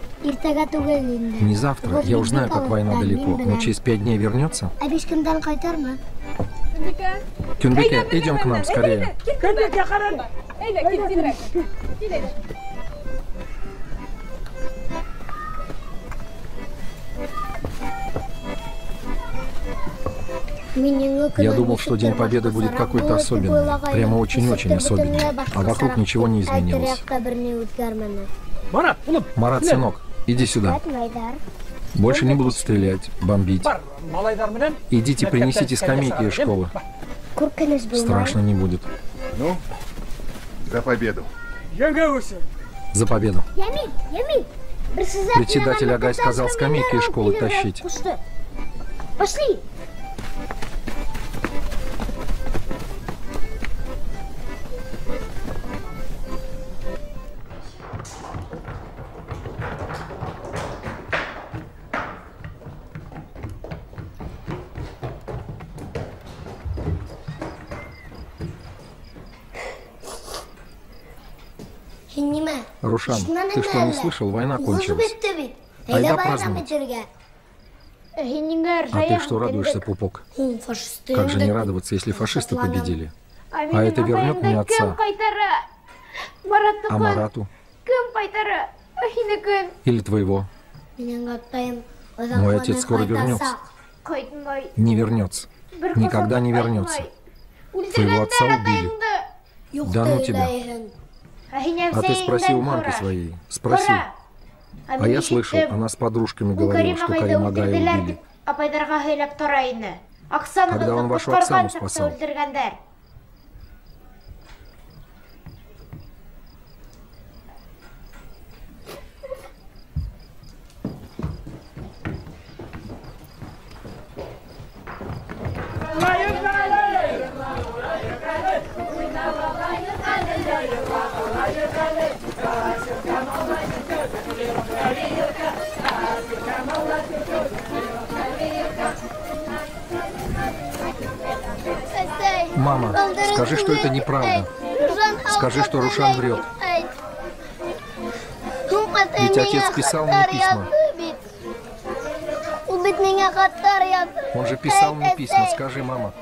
Не завтра. Я уж знаю, как война далеко. Но через пять дней вернется? Кюнбеке, идем к нам скорее. Я думал, что День Победы будет какой-то особенный. Прямо очень-очень особенный. А вокруг ничего не изменилось. Марат, сынок, иди сюда. Больше не будут стрелять, бомбить. Идите, принесите скамейки из школы. Страшно не будет. Ну, за победу. За победу. Председатель Агай сказал скамейки из школы тащить. Пошли! Рушан, ты что, не слышал? Война кончилась. Айда праздновать. А ты что радуешься, пупок? Как же не радоваться, если фашисты победили? А это вернет мне отца. А Марату? Или твоего? Мой отец скоро вернется. Не вернется. Никогда не вернется. Твоего отца убили. Да ну тебя. А ты спроси у мамки своей. Спроси. А я слышал, она с подружками говорила, что Карим Агая убили. Когда он вашу Оксану спасал. Мама, скажи, что это неправда. Скажи, что Рушан врет. Ведь отец писал мне письма. Он же писал мне письма. Скажи, мама.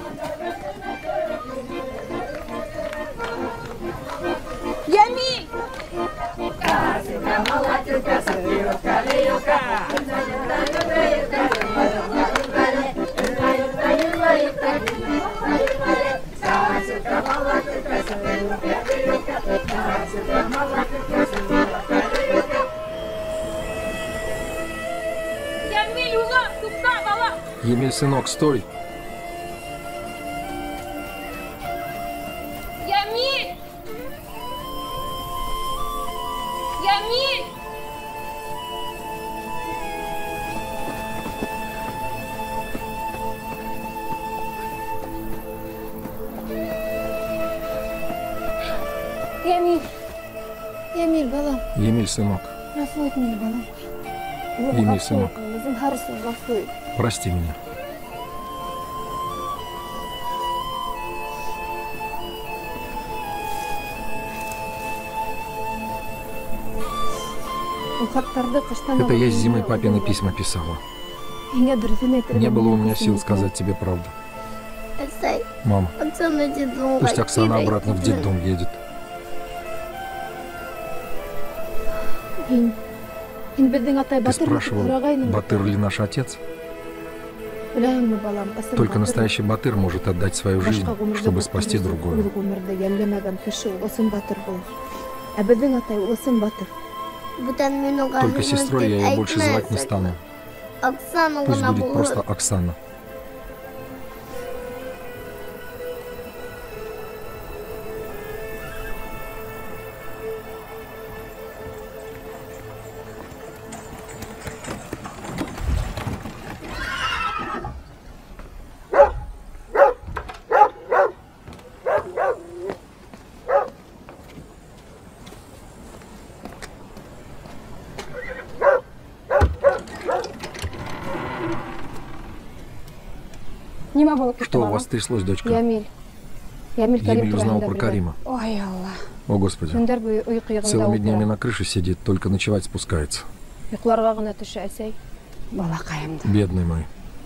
Ями! Емель, сынок, стой. Ямиль! Ямиль! Ямиль! Ямиль, балам. Емель, сынок. Гафу меня, балам. Емель, сынок. Прости меня. Это я с зимой папины письма писала. Не было у меня сил сказать тебе правду. Мама, пусть Оксана обратно в детдом едет. Ты спрашивал, Батыр ли наш отец? Только настоящий Батыр может отдать свою жизнь, чтобы спасти другую. Только сестрой я ее больше звать не стану. Пусть будет просто Оксана. Что у вас тряслось, дочка? Ямиль. Ямиль узнал про Карима. Ой, Аллах. О, Господи. Целыми днями на крыше сидит, только ночевать спускается. Бедный мой.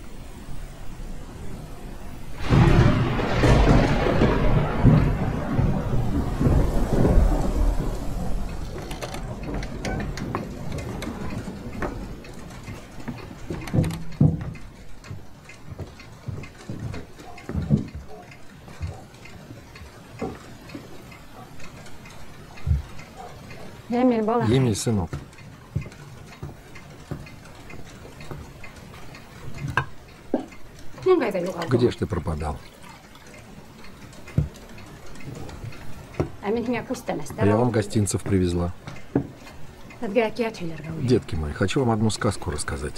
Емель, сынок. Где ж ты пропадал? Я вам гостинцев привезла. Детки мои, хочу вам одну сказку рассказать.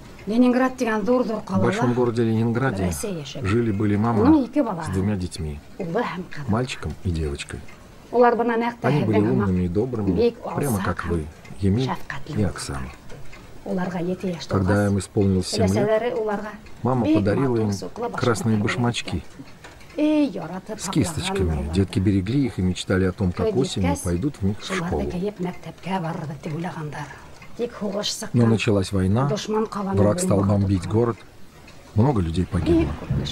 В большом городе Ленинграде жили-были мама с двумя детьми, мальчиком и девочкой. Они были умными и добрыми, прямо как вы, Емель и Оксана. Когда им исполнилось семь лет, мама подарила им красные башмачки с кисточками. Детки берегли их и мечтали о том, как осенью пойдут в них в школу. Но началась война, враг стал бомбить город, много людей погибло.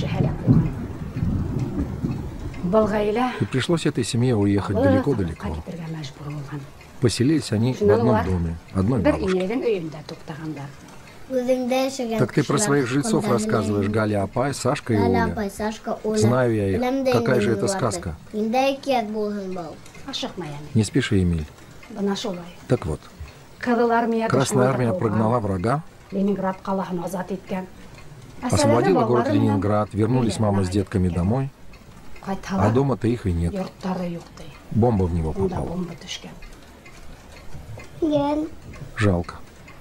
И пришлось этой семье уехать далеко-далеко. Поселились они в одном доме, одной бабушке. Так ты про своих жильцов рассказываешь, Галя Апай, Сашка и Оля. Знаю я их. Какая же это сказка? Не спеши, Эмиль. Так вот, Красная армия прогнала врага, освободила город Ленинград, вернулись мама с детками домой, а дома-то их и нет. Бомба в него попала. Жалко.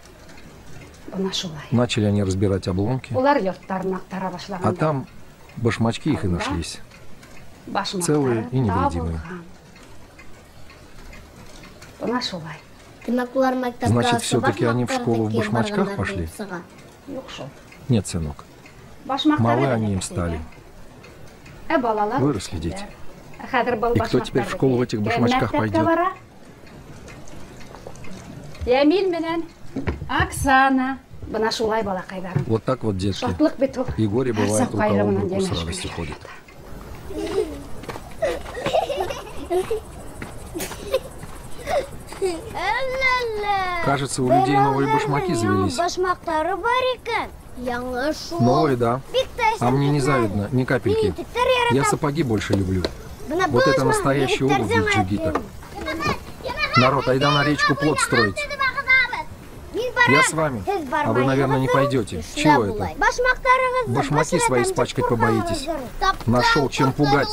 Начали они разбирать обломки, а там башмачки их и нашлись. Целые и невредимые. Значит, все-таки они в школу в башмачках пошли? Нет, сынок. Малы они им стали. Выросли дети. И кто теперь в школу в этих башмачках пойдет? Оксана. Вот так вот, детки. И горе бывает, у кого в руку с радостью ходит. Кажется, у людей новые башмаки завелись. Новые, да. А мне не завидно, ни капельки. Я сапоги больше люблю. Вот это настоящая обувь из джигита. Народ, айда на речку плот строить. Я с вами, а вы, наверное, не пойдете. Чего это? Башмаки свои испачкать побоитесь. Нашел чем пугать.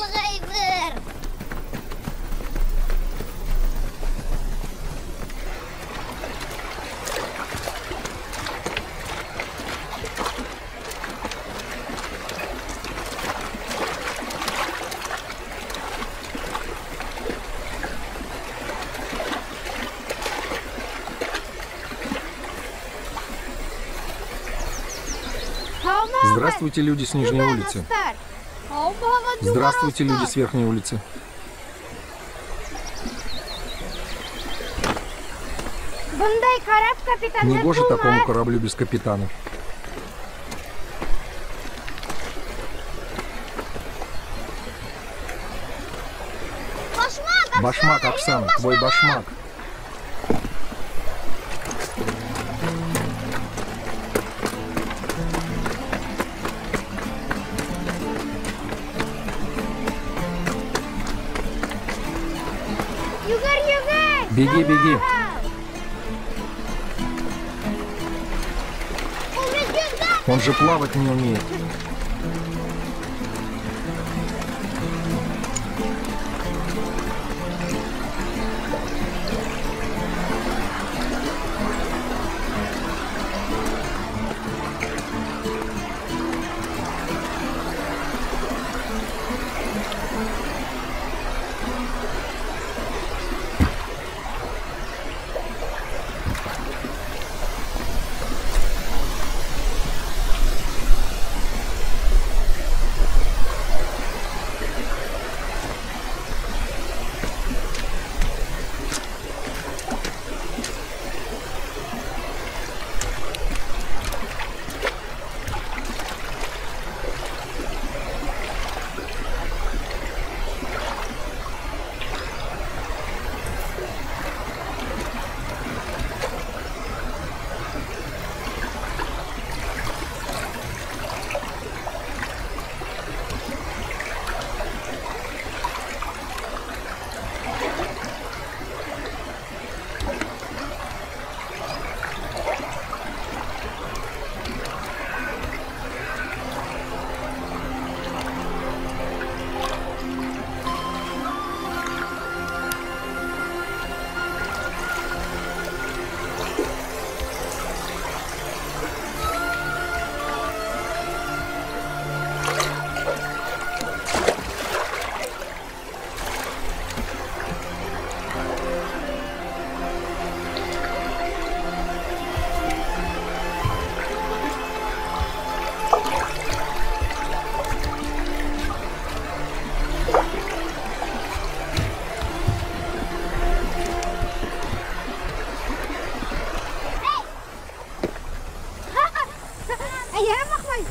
Здравствуйте, люди с Нижней улицы. Здравствуйте, люди с Верхней улицы. Негоже такому кораблю без капитана. Башмак, Оксана, твой башмак. Беги, беги. Он же плавать не умеет.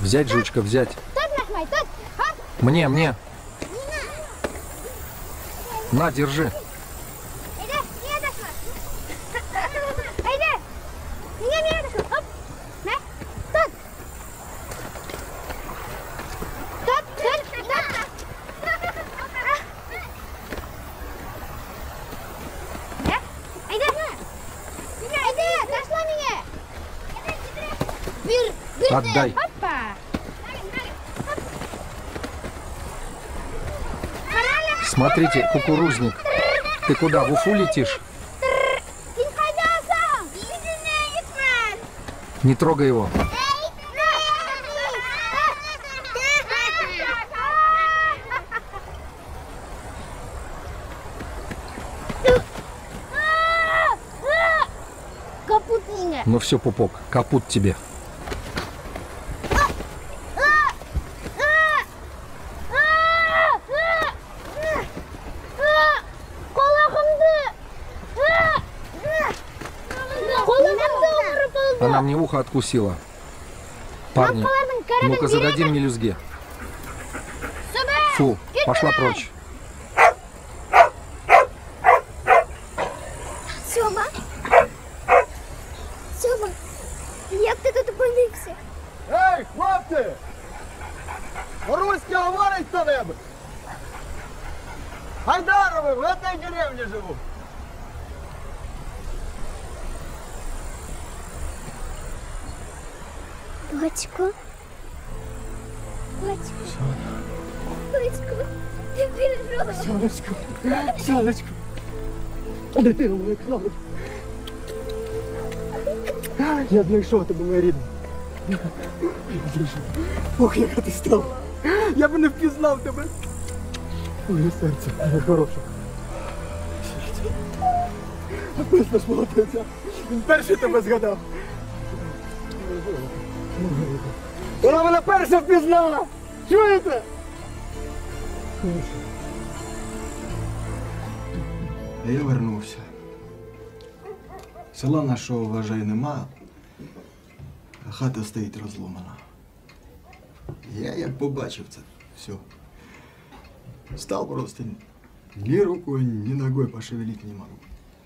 Взять, жучка, взять. Мне, мне. На, держи. Отдай. Смотрите, кукурузник. Ты куда, в Уфу летишь? Не трогай его. Ну все, пупок, капут тебе. Она мне ухо откусила. Парни, ну-ка зададим мелюзге. Фу, пошла прочь. Сьома? Сьома, як ти тут опинився? Ей, хлопці! Руська говорить хто-небудь! Хайдаровы, в этой деревне живу! Батько? Батько? Батько, ти пережила? Сонечко, сонечко, дитину моя клавочка. Я знайшов тебе, моя рідна. Ох, яка ти стала. Я б не впізнав тебе. Моє серце, моє хороше. Ось наш молодиця. Він перший тебе згадав. Вона мене перша впізнала! Чуєте? Я вернувся. Села нашого, вважай, нема, а хата стоїть розломана. Я як побачив це все, став просто ні рукою, ні ногою пошевелить не могу.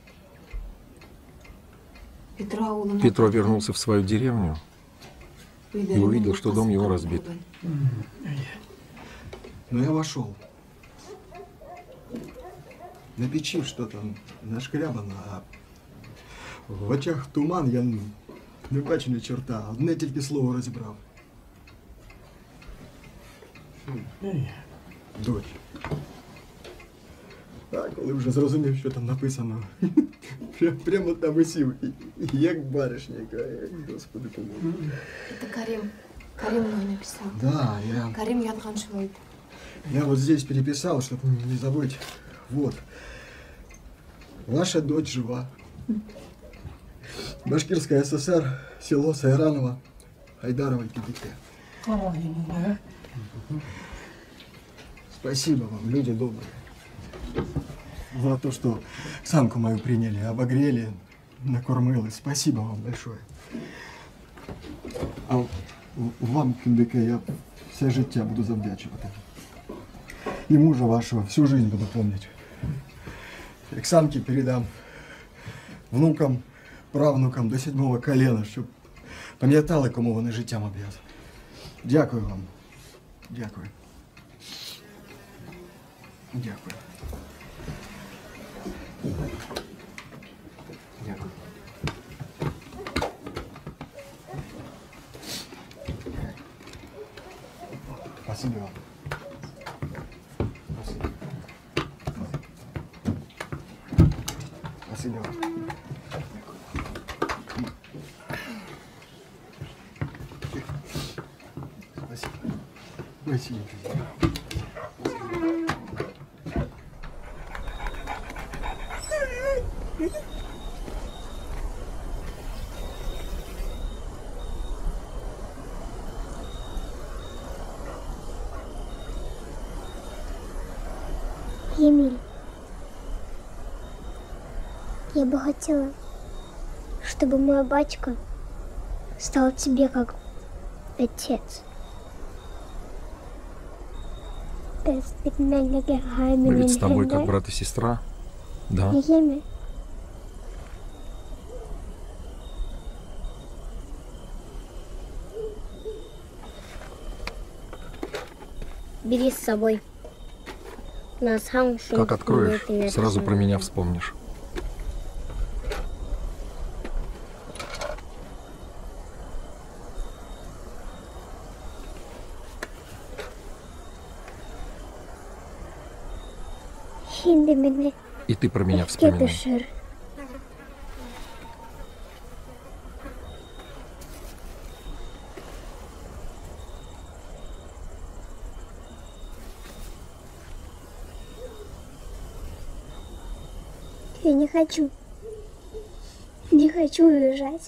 Петро вернулся в свою деревню и увидел, что дом его разбит. Но я вошел. На печи что-то нашкрябано, а в очах туман, я не бачу ні чорта, одне тільки слово розібрав. Дочь. А коли вже зрозумів, що там написано, прямо там і сів, як баришня, як, Господи, помилуй. Это Карим. Карим мне написал. Да, я... Карим Ядганшвейд. Я вот здесь переписал, чтобы не забыть. Вот. Ваша дочь жива. Башкирская ССР, село Сайраново, Хайдаровой КДК. Спасибо вам, люди добрые, за то, что самку мою приняли, обогрели, накормили. Спасибо вам большое. А вам, КДК, я все життя буду завдячувати. И мужа вашего всю жизнь буду помнить. Оксанке передам внукам, правнукам до седьмого колена, щоб пам'ятали, кому вони життям об'язані. Дякую вам. Дякую. Дякую. Дякую. Спасибо вам. Спасибо вам. Спасибо. Спасибо. Емель, я бы хотела, чтобы мой батька стал тебе как отец. Мы ведь с тобой как брат и сестра. Да. Бери с собой. Как откроешь, сразу про меня вспомнишь. И ты про меня вспоминай. Я не хочу. Не хочу уезжать.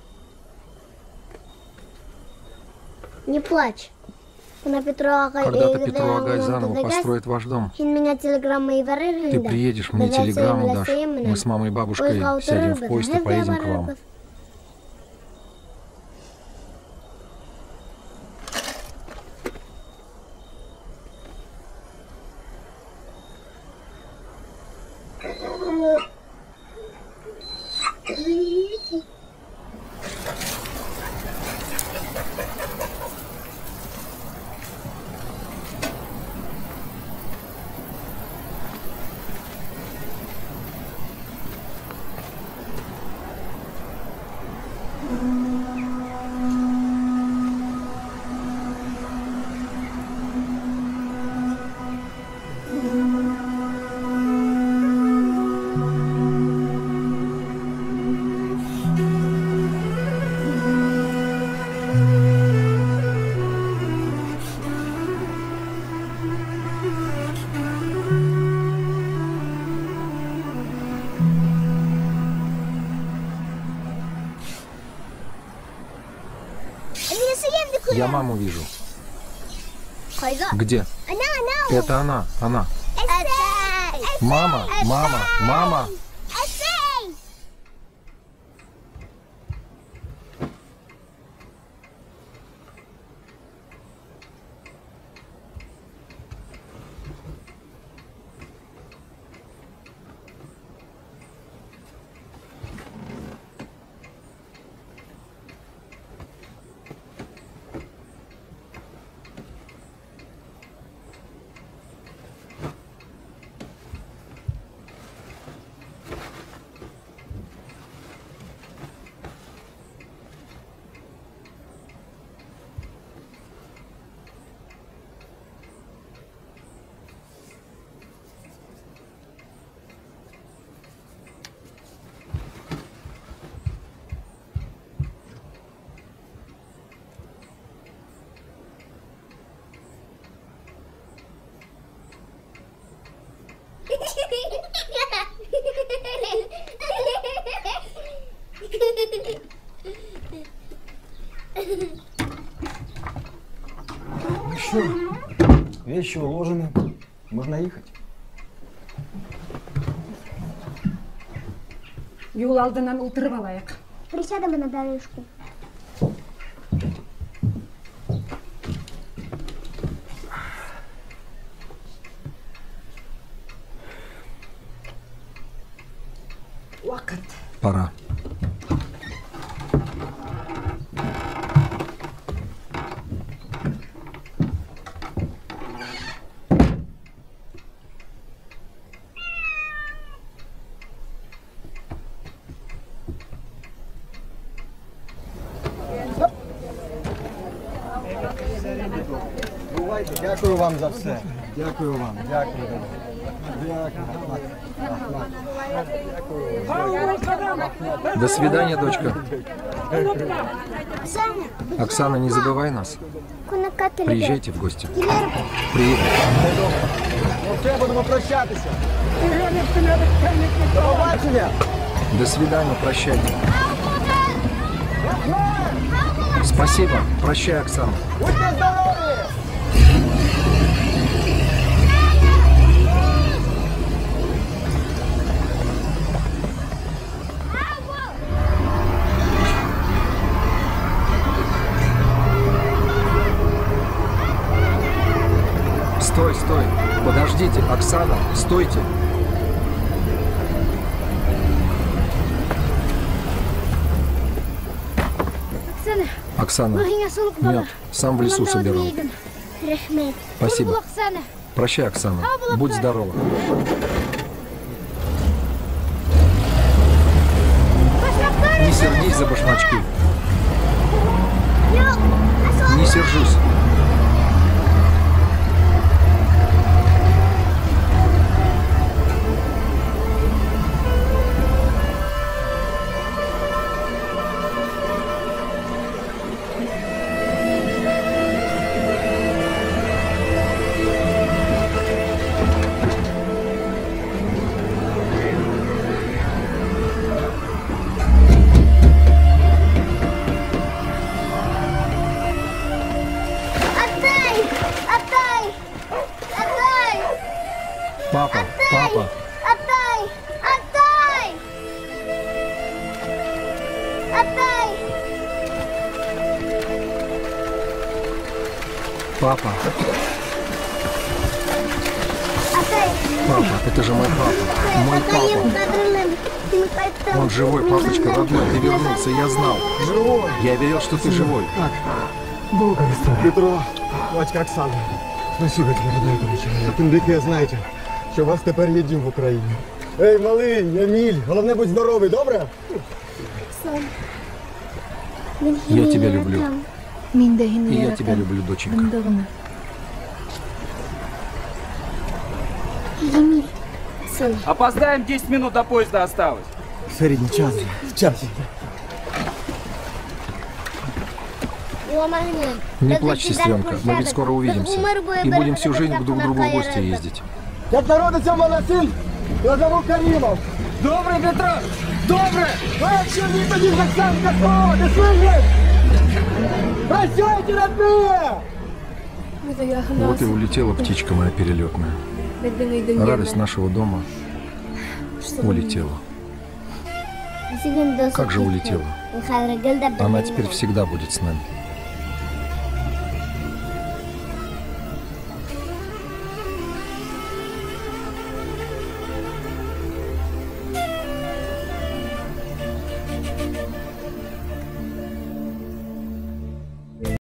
Не плачь. Когда-то Петрова Гайзанова построит ваш дом. Ты приедешь, мне телеграмму дашь. Мы с мамой и бабушкой сядем в поезд и поедем к вам. Я маму вижу. Где? Это она, она. Мама, мама, мама. Все, вещи уложены, можно ехать. Юл алдынан ултырып алайык. Присядем на дорожку. Пора. Дякую вам за все. Дякую вам. Дякую. До свидания, дочка. Оксана, не забывай нас. Приезжайте в гости. Приедем. Все, будемо прощатися. До побачення. До свидания, прощайте. Спасибо. Прощай, Оксана. Будьте здорові! Стой, стой. Подождите, Оксана, стойте. Оксана, нет, сам в лесу собирал. Спасибо. Прощай, Оксана. Будь здорова. Не сердись за башмачки. Не сержусь. Папа, папа. Отдай! Отдай! Отдай! Папа. Отдай! Папа, это же мой папа. Мой папа. Он живой, папочка, родной. Ты вернулся, я знал. Живой. Я верил, что ты живой. Как? Долго история. Петро, батька Оксана. Спасибо тебе, родной человек. Кіндики, знаєте, що вас тепер є дім в Україні. Ей, малий, Еміль, головне будь здоровий, добре? Я тебя люблю. И я тебя люблю, доченька. Опоздаем, десять минут до поезда осталось. Середній час. В часі. Не плачь, сестренка, мы ведь скоро увидимся. И будем всю жизнь друг к другу в гости ездить. Як народиться в мене син, я зову Карімов. Добре, Петро, добре! А що ви тоді за Оксанка слово, ти слышиш? Прощайте, родные! Вот и улетела птичка моя перелетная. Радость нашего дома улетела. Как же улетела? Она теперь всегда будет с нами.